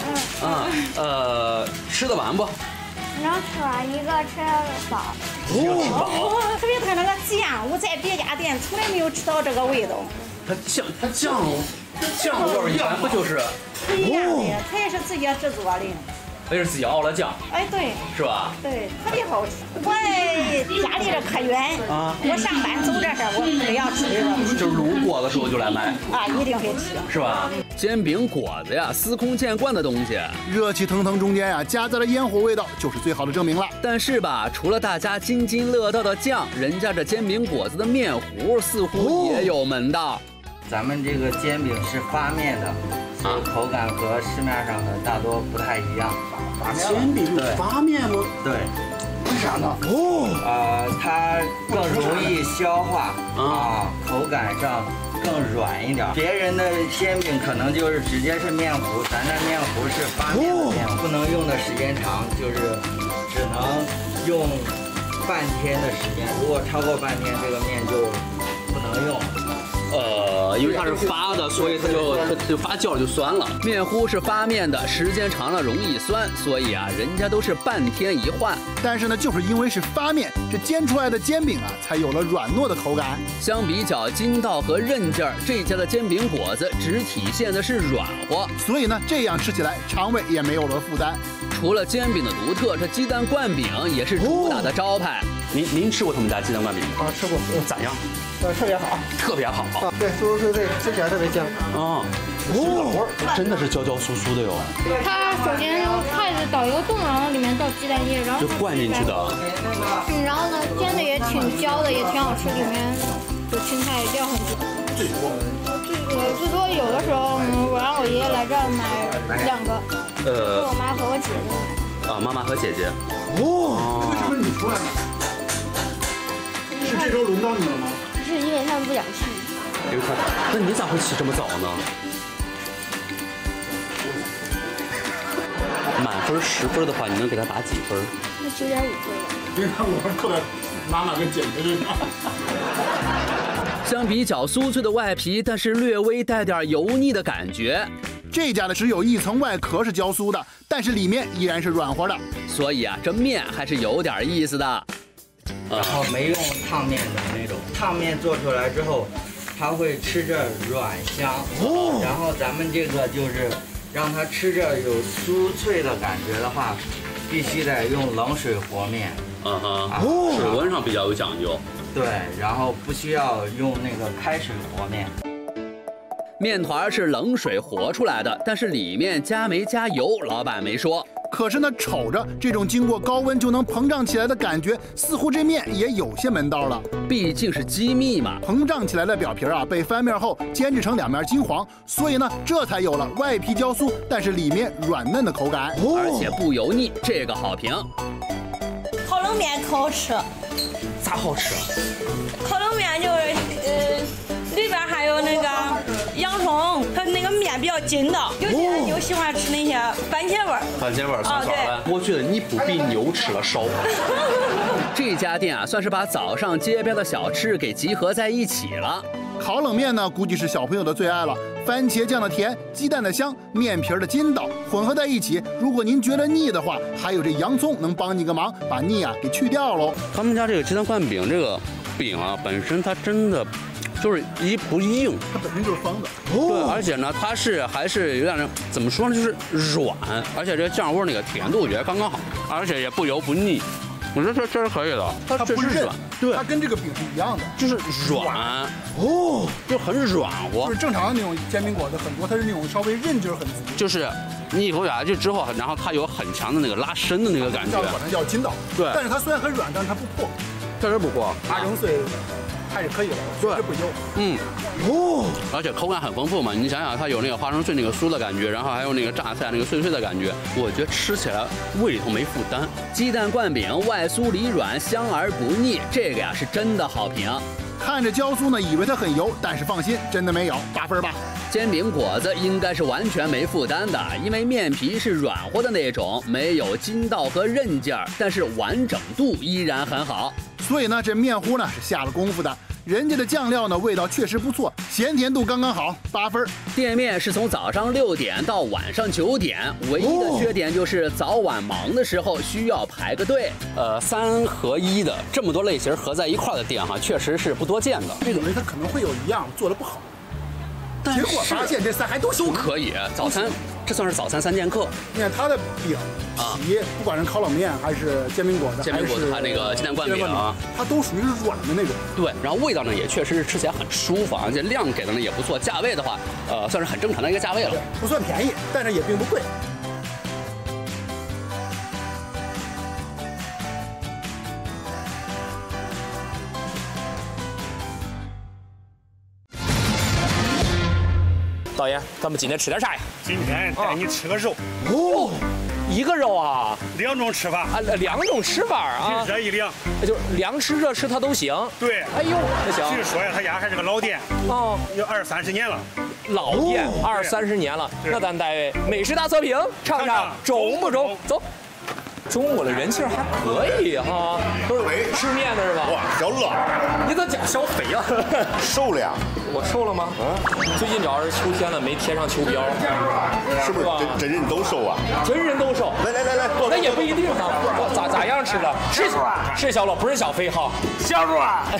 吃得完不？ 能吃完一个吃饱。 特别它那个酱，我在别家店从来没有吃到这个味道。 它酱味一般不就是不一样的，它也是自己制作的。 那是自己熬了酱。 对。 是吧？ 对，特别好吃。我家离这可远我上班走这事我非要吃这个。 就是路过的时候就来买。 一定会吃。 是吧？煎饼果子呀，司空见惯的东西， 热气腾腾中间呀，夹杂了烟火味道，就是最好的证明了。 但是吧，除了大家津津乐道的酱，人家这煎饼果子的面糊似乎也有门道。 咱们这个煎饼是发面的，所以口感和市面上的大多不太一样。 煎饼发面吗？ 对。 为啥呢？ 它更容易消化口感上更软一点。别人的煎饼可能就是直接是面糊，咱这面糊是发面的面糊，不能用的时间长，就是只能用半天的时间。如果超过半天，这个面就不能用。 因为它是发的，所以它就发酵就酸了。面糊是发面的，时间长了容易酸，所以人家都是半天一换。 但是呢，就是因为是发面，这煎出来的煎饼才有了软糯的口感。 相比较筋道和韧劲儿，这家的煎饼果子只体现的是软和， 所以呢，这样吃起来肠胃也没有了负担。 除了煎饼的独特，这鸡蛋灌饼也是主打的招牌。您吃过他们家鸡蛋灌饼吗？ 吃过。 咋样？ 特别好。 特别好。 对，酥酥脆脆，吃起来特别香。 真的是焦焦酥酥的哟。 它首先筷子倒一个洞，然后里面倒鸡蛋液，然后就灌进去的。 然后呢，煎的也挺焦的，也挺好吃，里面就青菜料很多。 最多有的时候，我让我爷爷来这儿买2个，是我妈和我姐姐。 妈妈和姐姐。 为什么你出来呢？是这周轮到你了吗？ 是因为他们不想去。 那你咋会起这么早呢？满分10分的话，你能给他打几分？ 那9.5分。 因为我们特别妈妈跟姐姐似的。 相比较酥脆的外皮，但是略微带点油腻的感觉。 这家的只有一层外壳是焦酥的，但是里面依然是软和的， 所以这面还是有点意思的。 然后没用烫面的那种，烫面做出来之后，它会吃着软香。然后咱们这个就是让它吃着有酥脆的感觉的话，必须得用冷水和面。 水温上比较有讲究。 对，然后不需要用那个开水和面。 面团是冷水和出来的，但是里面加没加油，老板没说。 可是呢，瞅着这种经过高温就能膨胀起来的感觉，似乎这面也有些门道了。 毕竟是机密嘛。 膨胀起来的表皮被翻面后煎制成2面金黄，所以呢，这才有了外皮焦酥，但是里面软嫩的口感， 而且不油腻，这个好评。 烤冷面可好吃。 咋好吃？ 烤冷面就是里边还有那个洋葱，它那个面比较筋道。有些人就喜欢吃那些番茄味儿。 番茄味儿酸酸的。我觉得你不比牛吃了少。这家店算是把早上街边的小吃给集合在一起了。 烤冷面呢，估计是小朋友的最爱了。番茄酱的甜，鸡蛋的香，面皮的筋道混合在一起。如果您觉得腻的话，还有这洋葱能帮你个忙，把腻啊给去掉喽。 他们家这个鸡蛋灌饼，这个饼啊本身它真的就是不硬， 它本身就是方的。 对，而且呢，它还是有点怎么说呢，就是软，而且这酱味那个甜度我觉得刚刚好，而且也不油不腻。我觉得这是可以的， 它不韧， 对， 它跟这个饼是一样的， 就是软哦，就很软和。 就是正常的那种煎饼果子，很多它是那种稍微韧劲儿很足。 就是你一口咬下去之后，然后它有很强的那个拉伸的那个感觉。 管它叫筋道。 对。 但是它虽然很软，但是它不破。 确实不破。 80岁还是可以的，确实不油。 嗯。哦。而且口感很丰富嘛，你想想，它有那个花生碎那个酥的感觉，然后还有那个榨菜那个碎碎的感觉，我觉得吃起来胃里头没负担。 鸡蛋灌饼外酥里软，香而不腻，这个呀是真的好评。 看着焦酥呢，以为它很油，但是放心，真的没有，8分吧。 煎饼果子应该是完全没负担的，因为面皮是软和的那种，没有筋道和韧劲儿，但是完整度依然很好。 所以呢，这面糊呢是下了功夫的。人家的酱料呢，味道确实不错，咸甜度刚刚好，8分。 店面是从早上6点到晚上9点，唯一的缺点就是早晚忙的时候需要排个队。 3合1的这么多类型合在一块的店哈，确实是不多见的。 这种类它可能会有一样做的不好，结果发现这3还都可以。早餐这算是早餐3剑客。 你看它的饼皮，不管是烤冷面还是煎饼果子， 还是它那个鸡蛋灌饼啊， 它都属于软的那种。 对，然后味道呢也确实吃起来很舒服，而且量给的呢也不错。价位的话，算是很正常的一个价位了， 不算便宜，但是也并不贵。 导演，咱们今天吃点啥呀？ 今天带你吃个肉。 哦，一个肉啊 ？2种吃法啊，2种吃法啊。 一热一凉， 就是凉吃热吃它都行。 对。 哎呦，那行。 据说呀，他家还是个老店，哦，有20-30年了。 老店20-30年了，那咱得美食大测评，尝尝中不中？走。中午的人气还可以哈，都是吃面的是吧？ 哇，小乐， 你咋讲小肥了？ 瘦了呀？ 我瘦了吗？最近主要是秋天了，没贴上秋膘， 是不是？真人都瘦啊？ 真人都瘦。来，那也不一定哈。咋样吃的？是小乐，不是小肥哈。 小乐，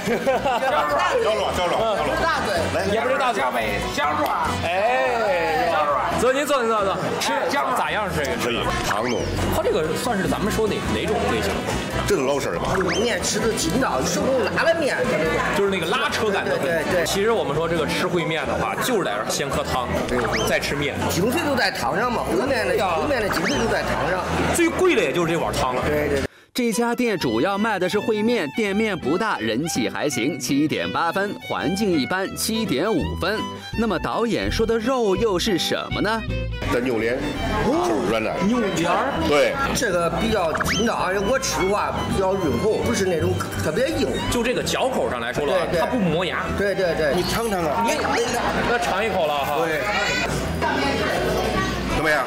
小乐， 大嘴， 也不是大嘴， 小乐， 哎，坐，您坐，吃咋样吃这个？ 可以，长的。 它这个算是咱们说哪种类型？ 这是老式的吧？ 面吃的筋道，手工拉的面， 就是那个拉扯感的。对。其实我们说这个吃烩面的话，就是在这先喝汤，再吃面。 精髓都在汤上嘛，烩面的精髓都在汤上。 最贵的也就是这碗汤了。 对。 这家店主要卖的是烩面，店面不大，人气还行，7.8分，环境一般，7.5分。那么导演说的肉又是什么呢？ 这牛脸，就是软的。 牛脸儿， 对， 这个比较筋道，而且我吃的话比较润口，不是那种特别硬。 就这个嚼口上来说了，它不磨牙。 对，你尝尝啊， 那尝一口了哈。 对， 怎么样？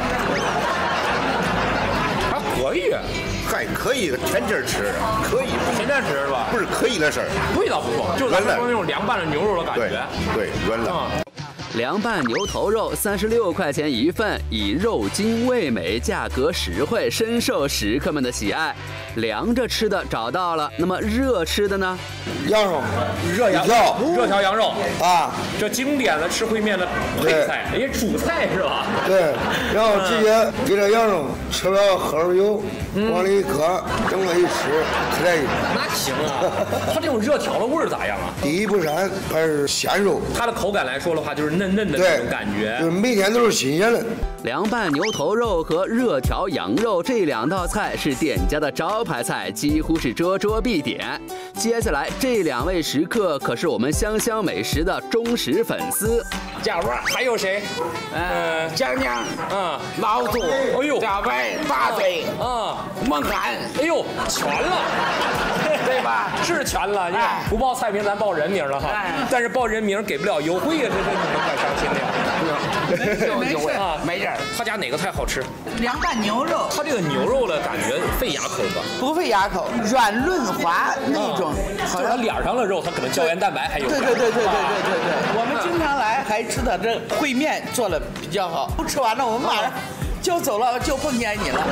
还可以。 还可以，天天吃，可以， 天天吃是吧？ 不是可以的事儿， 味道不错，就是咱们说那种凉拌的牛肉的感觉。 对，软的。 凉拌牛头肉36块钱一份，以肉筋味美，价格实惠，深受食客们的喜爱。凉着吃的找到了，那么热吃的呢？ 羊肉， 热条羊肉啊， 这经典的吃烩面的配菜，也主菜是吧？ 对，然后直接给这羊肉吃了喝点油，往里一搁，整个一吃，特带劲。 那行啊，它这种热条的味儿咋样啊？ 第一不膻，还是鲜肉。 它的口感来说的话，就是嫩嫩的那种感觉， 就是每天都是新鲜的。 凉拌牛头肉和热条羊肉这2道菜是店家的招牌菜，几乎是桌桌必点。接下来这2位食客可是我们香香美食的忠实粉丝。 贾文还有谁？ 江江， 老祖，哎呦， 小白，大嘴， 孟涵，哎呦，全了。 对吧？是全了，不报菜名，咱报人名了哈。但是报人名给不了优惠呀，这你们怪伤心的。 没事啊，没事。 他家哪个菜好吃？ 凉拌牛肉。 他这个牛肉的感觉费牙口吧？ 不费牙口，软润滑那种。 就是他脸上的肉，他可能胶原蛋白还有。 对。我们经常来还吃的这烩面做的比较好，不吃完了我们马上就走了，就碰见你了。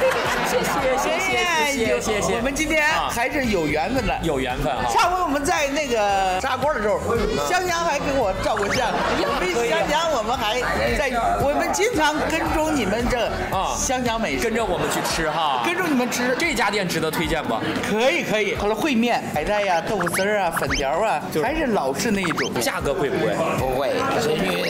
谢谢。我们今天还是有缘分的， 有缘分哈。 上回我们在那个砂锅的时候，香香还给我照过相。香香，我们还在，我们经常跟踪你们这香香美食， 跟着我们去吃哈， 跟着你们吃。 这家店值得推荐吧？ 可以。好了，烩面、海带呀、豆腐丝啊、粉条啊，还是老式那一种。 价格贵不贵？ 不贵，人均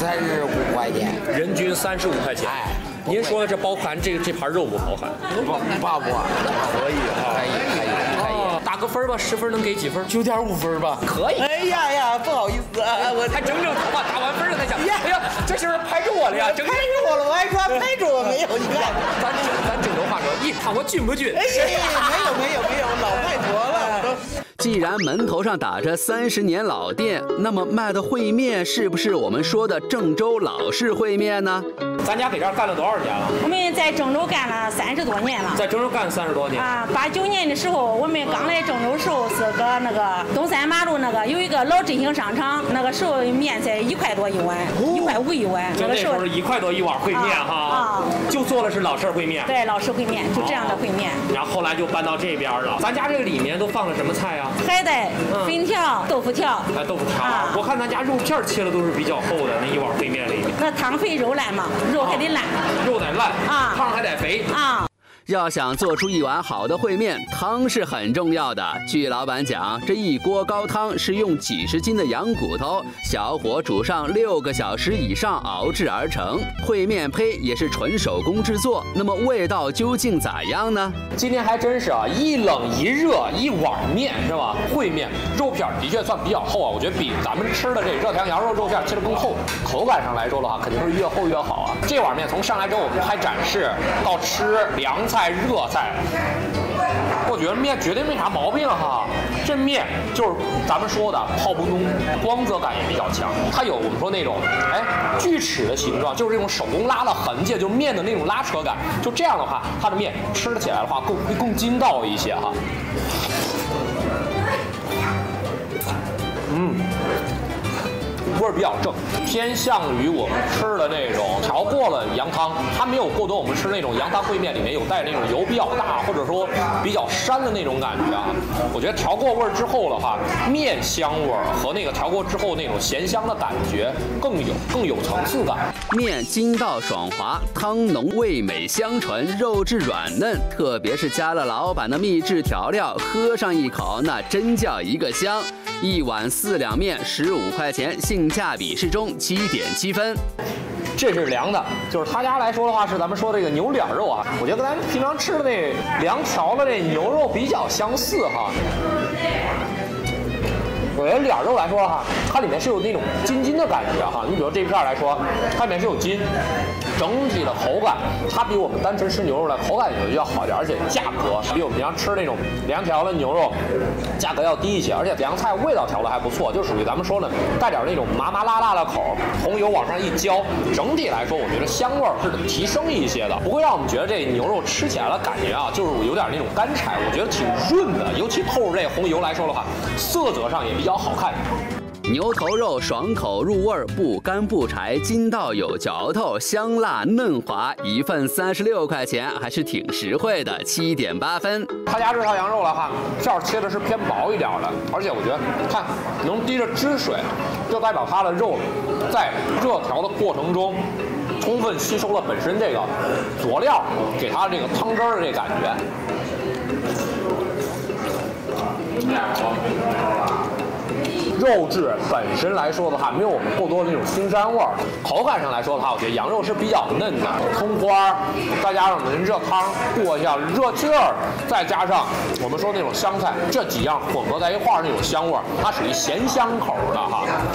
35块钱。 人均35块钱。您说的这包含这盘肉不包含？ 包可以哈，可以。打个分吧，10分能给几分 ？9.5分吧。 可以。 哎呀，不好意思啊，我还整头发打完分了才讲。哎呀，这是不是拍着我了呀？ 拍着我了，我还说拍着我没有？你看， 咱整头发时候一看我俊不俊？ 哎，没有，老太婆了。 既然门头上打着30年老店，那么卖的烩面是不是我们说的郑州老式烩面呢？ 咱家给这儿干了多少年了？ 我们在郑州干了30多年了。 在郑州干30多年啊！89年的时候，我们刚来郑州的时候是搁那个东三马路那个有一个老振兴商场，那个时候面才1块多一碗，1块5一碗。 那时候1块多一碗烩面哈，就做的是老式烩面。 对，老式烩面就这样的烩面。 然后后来就搬到这边了。咱家这个里面都放了什么菜啊？ 海带、粉条、豆腐条。 豆腐条。我看咱家肉片切的都是比较厚的，那一碗烩面里面。 那汤肥肉烂嘛，肉还得烂。 肉得烂啊，汤还得肥啊。 要想做出一碗好的烩面，汤是很重要的。据老板讲，这一锅高汤是用几十斤的羊骨头，小火煮上6个小时以上熬制而成。烩面胚也是纯手工制作，那么味道究竟咋样呢？ 今天还真是啊，一冷一热一碗面是吧？烩面肉片的确算比较厚啊，我觉得比咱们吃的这热条羊肉肉片切得更厚。口感上来说的话，肯定是越厚越好啊。这碗面从上来之后我们拍展示到吃凉菜、热菜，我觉得面绝对没啥毛病哈。这面就是咱们说的泡不浓，光泽感也比较强。它有我们说那种锯齿的形状，就是这种手工拉的痕迹，就是面的那种拉扯感。就这样的话，它的面吃起来的话会更筋道一些哈。味儿比较正，偏向于我们吃的那种调过了羊汤，它没有过多我们吃那种羊汤烩面里面有带那种油比较大或者说比较膻的那种感觉啊。我觉得调过味儿之后的话，面香味儿和那个调过之后那种咸香的感觉更有层次感。 面筋道爽滑，汤浓味美香醇，肉质软嫩，特别是加了老板的秘制调料，喝上一口那真叫一个香。一碗4两面15块钱，性价比适中，7.7分。 这是凉的，就是他家来说的话是咱们说这个牛脸肉啊，我觉得跟咱平常吃的那凉调的这牛肉比较相似哈。我觉得脸肉来说的话，它里面是有那种筋筋的感觉哈。你比如这片来说，它里面是有筋，整体的口感，它比我们单纯吃牛肉的口感也要好一点，而且价格比我们平常吃那种凉调的牛肉价格要低一些，而且凉菜味道调的还不错，就属于咱们说的带点那种麻麻辣辣的口，红油往上一浇，整体来说我觉得香味是提升一些的，不会让我们觉得这牛肉吃起来的感觉啊，就是有点那种干柴，我觉得挺润的，尤其透着这红油来说的话，色泽上也比较好看。 牛头肉爽口入味，不干不柴，筋道有嚼头，香辣嫩滑，一份36块钱，还是挺实惠的，7.8分。 他家这套羊肉的话，片切的是偏薄一点的，而且我觉得看能滴着汁水，就代表它的肉在热调的过程中，充分吸收了本身这个佐料给它这个汤汁的这感觉。肉质本身来说的话，没有我们过多的那种腥膻味儿。口感上来说的话，我觉得羊肉是比较嫩的，葱花再加上我们的热汤过一下热气儿，再加上我们说那种香菜，这几样混合在一块儿那种香味儿，它属于咸香口的哈。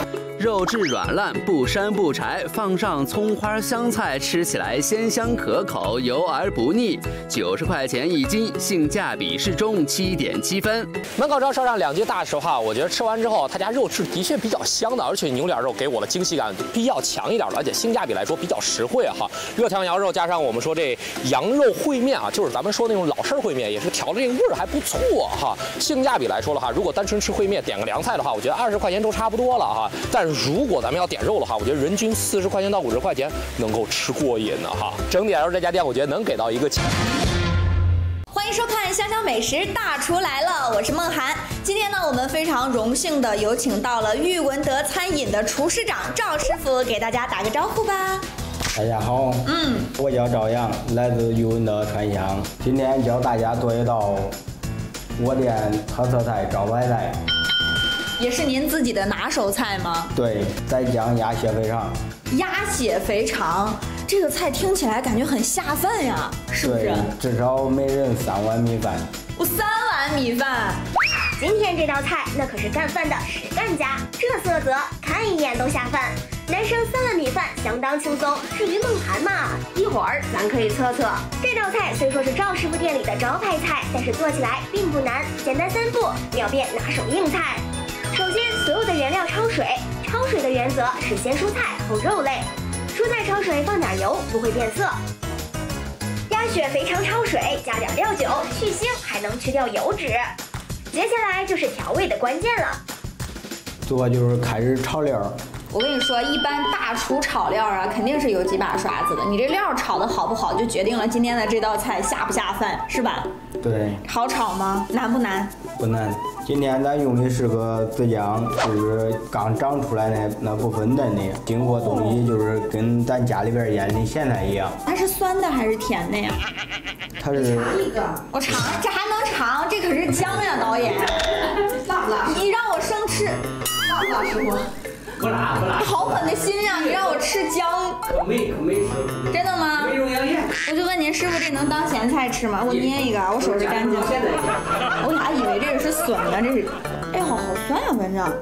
肉质软烂，不膻不柴，放上葱花香菜，吃起来鲜香可口，油而不腻。90块钱一斤，性价比适中，7.7分。 门口超市上2斤大实话，我觉得吃完之后，他家肉质的确比较香的，而且牛脸肉给我的精细感比较强一点的，而且性价比来说比较实惠哈。热调羊肉加上我们说这羊肉烩面啊，就是咱们说那种老式烩面，也是调的这个味儿还不错哈。性价比来说的话，如果单纯吃烩面点个凉菜的话，我觉得20块钱都差不多了哈。但如果咱们要点肉的话，我觉得人均40块钱到50块钱能够吃过瘾的哈。整体来说，这家店我觉得能给到一个。 欢迎收看《香香美食大厨来了》，我是梦涵。今天呢，我们非常荣幸的有请到了玉文德餐饮的厨师长赵师傅，给大家打个招呼吧。 大家好，我叫赵阳，来自玉文德川香。今天教大家做一道我店特色菜招牌菜， 也是您自己的拿手菜吗？ 对，再酱鸭血肥肠。 鸭血肥肠，这个菜听起来感觉很下饭呀，是不是？ 对，至少每人3碗米饭。 我3碗米饭。 今天这道菜那可是干饭的实干家，这色泽看一眼都下饭。男生3碗米饭相当轻松，至于梦涵嘛，一会儿咱可以测测。这道菜虽说是赵师傅店里的招牌菜，但是做起来并不难，简单3步，秒变拿手硬菜。首先，所有的原料焯水，焯水的原则是先蔬菜后肉类，蔬菜焯水放点油不会变色。鸭血肥肠焯水，加点料酒去腥，还能去掉油脂。接下来就是调味的关键了， 做就是开始炒料。 我跟你说，一般大厨炒料啊，肯定是有几把刷子的。你这料炒的好不好，就决定了今天的这道菜下不下饭，是吧？ 对。 好炒吗？难不难？ 不难。今天咱用的是个紫姜，就是刚长出来的那部分嫩的，经过东西就是跟咱家里边腌的咸菜一样。 它是酸的还是甜的呀？ 它是。 尝一个，我尝，这还能尝？这可是姜呀，导演。辣不辣？你让我生吃，辣不辣，师傅？不辣不辣，好狠的心呀！你让我吃姜， 没吃， 真的吗？ 没用养眼。 我就问您，师傅这能当咸菜吃吗？我捏一个，我手是干净。我咋以为这个是笋呢？这是，哎，好酸呀，闻着。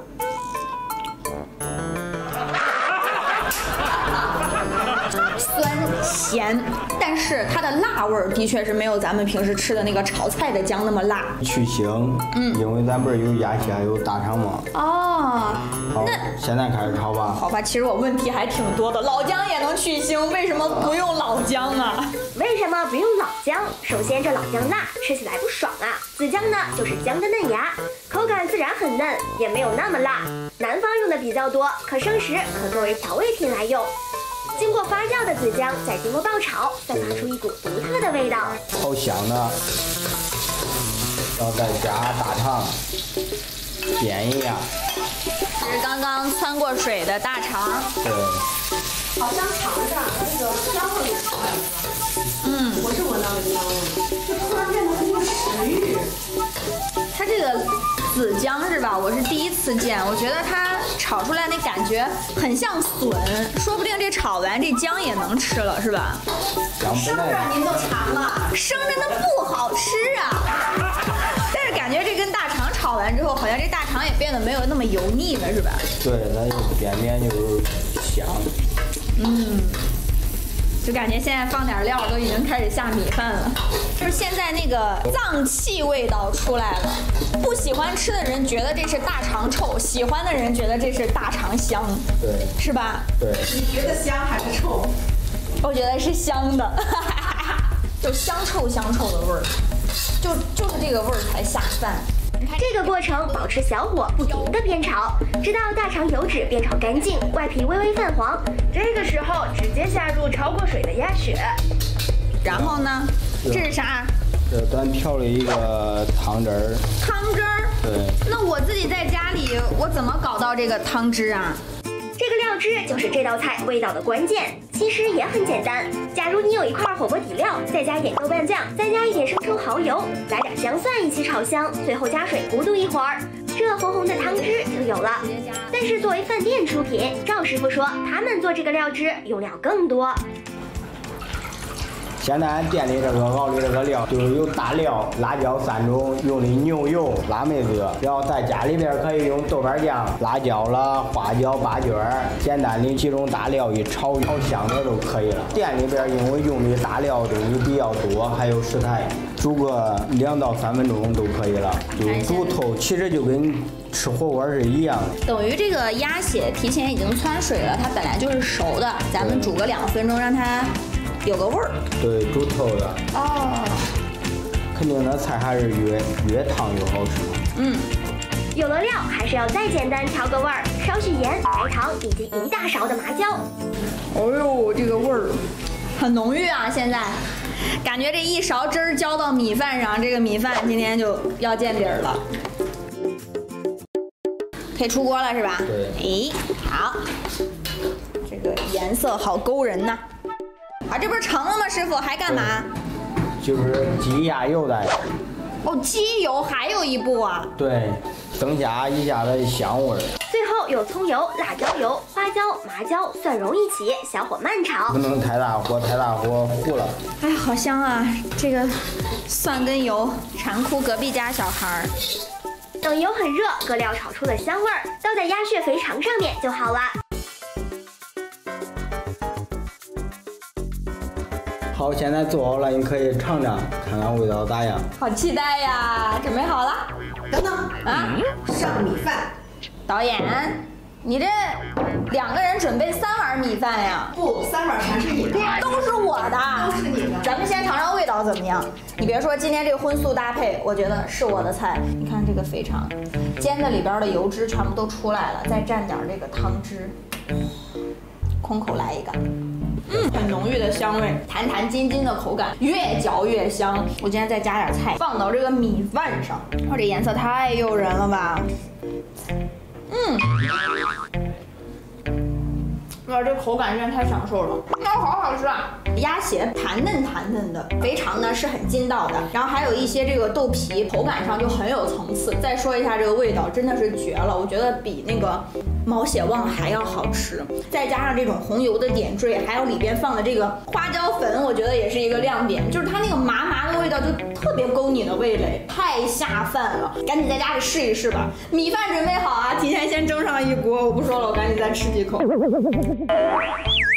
酸咸，但是它的辣味儿的确是没有咱们平时吃的那个炒菜的姜那么辣。 去腥，因为咱不是有鸭血还有大肠吗？ 哦， 好，现在开始炒吧。 好吧，其实我问题还挺多的。老姜也能去腥，为什么不用老姜啊？ 为什么不用老姜？首先这老姜辣，吃起来不爽啊。紫姜呢，就是姜的嫩芽，口感自然很嫩，也没有那么辣。南方用的比较多，可生食，可作为调味品来用。经过发酵的紫姜，再经过爆炒，散发出一股独特的味道， 好香的。然后再加大肠，煸一下。 这是刚刚汆过水的大肠。 对。 好像尝着那个香味出来了。我是闻到那个香味，就突然变得很有食欲。 它这个紫姜是吧？我是第一次见，我觉得它炒出来那感觉很像笋，说不定这炒完这姜也能吃了，是吧？ 生着您都尝了， 生着那不好吃啊。但是感觉这跟大肠炒完之后，好像这大肠也变得没有那么油腻了，是吧？ 对，它就边边就是香。 就感觉现在放点料都已经开始下米饭了，就是现在那个脏器味道出来了。不喜欢吃的人觉得这是大肠臭，喜欢的人觉得这是大肠香， 对， 是吧？ 对。 你觉得香还是臭？ 我觉得是香的，就香臭的味儿，就是这个味儿才下饭。 这个过程保持小火，不停地煸炒，直到大肠油脂煸炒干净，外皮微微泛黄。这个时候直接下入焯过水的鸭血。 然后呢？这是啥？ 这咱调了一个汤汁儿。 汤汁儿？ 对。 那我自己在家里，我怎么搞到这个汤汁啊？ 这个料汁就是这道菜味道的关键，其实也很简单。假如你有一块火锅底料，再加点豆瓣酱，再加一点生抽、蚝油，来点姜蒜一起炒香，最后加水咕嘟一会儿，这红红的汤汁就有了。但是作为饭店出品，赵师傅说他们做这个料汁用料更多。 现在俺店里这个熬的这个料就是有大料、辣椒3种，用的牛油、辣梅子，然后在家里边可以用豆瓣酱、辣椒了、花椒、八角，简单的几种大料一炒香的都可以了。店里边因为用的大料东西比较多，还有食材，煮个2到3分钟都可以了，就煮透，其实就跟吃火锅是一样的。 等于这个鸭血提前已经汆水了，它本来就是熟的，咱们煮个2分钟，让它有个味儿。 对，煮透的。 哦。 肯定的菜还是越烫越好吃。 有了料，还是要再简单调个味儿，少许盐、白糖以及1大勺的麻椒。 哦呦，这个味儿很浓郁啊！现在感觉这一勺汁儿浇到米饭上，这个米饭今天就要见底儿了。可以出锅了是吧？ 对。 咦，好，这个颜色好勾人呐！啊，这不是成了吗？师傅还干嘛？ 就是鸡鸭油的。 哦，鸡油还有一步啊？ 对，增加一下的香味儿。 最后有葱油、辣椒油、花椒、麻椒、蒜蓉一起，小火慢炒。 不能太大火糊了。 哎呀，好香啊！这个蒜跟油馋哭隔壁家小孩儿。 等油很热，各料炒出了香味儿，倒在鸭血肥肠上面就好了。 好，现在做好了，你可以尝尝，看看味道咋样。 好期待呀！准备好了？ 等等啊， 上米饭。 导演，你这2个人准备3碗米饭呀？ 不，3碗全是你的， 都是我的， 都是你的。 咱们先尝尝味道怎么样？你别说，今天这个荤素搭配，我觉得是我的菜。你看这个肥肠，煎的里边的油脂全部都出来了，再蘸点这个汤汁，空口来一个。很浓郁的香味，弹弹筋筋的口感，越嚼越香。我今天再加点菜，放到这个米饭上。哇，这颜色太诱人了吧！哇，这口感真的太享受了，好好吃啊！鸭血弹嫩弹嫩的，肥肠呢是很筋道的，然后还有一些这个豆皮，口感上就很有层次。再说一下这个味道，真的是绝了，我觉得比那个毛血旺还要好吃。再加上这种红油的点缀，还有里边放的这个花椒粉，我觉得也是一个亮点，就是它那个麻麻的味道就特别勾你的味蕾，太下饭了。赶紧在家里试一试吧。米饭准备好啊，提前先蒸上一锅，我不说了，我赶紧再吃几口。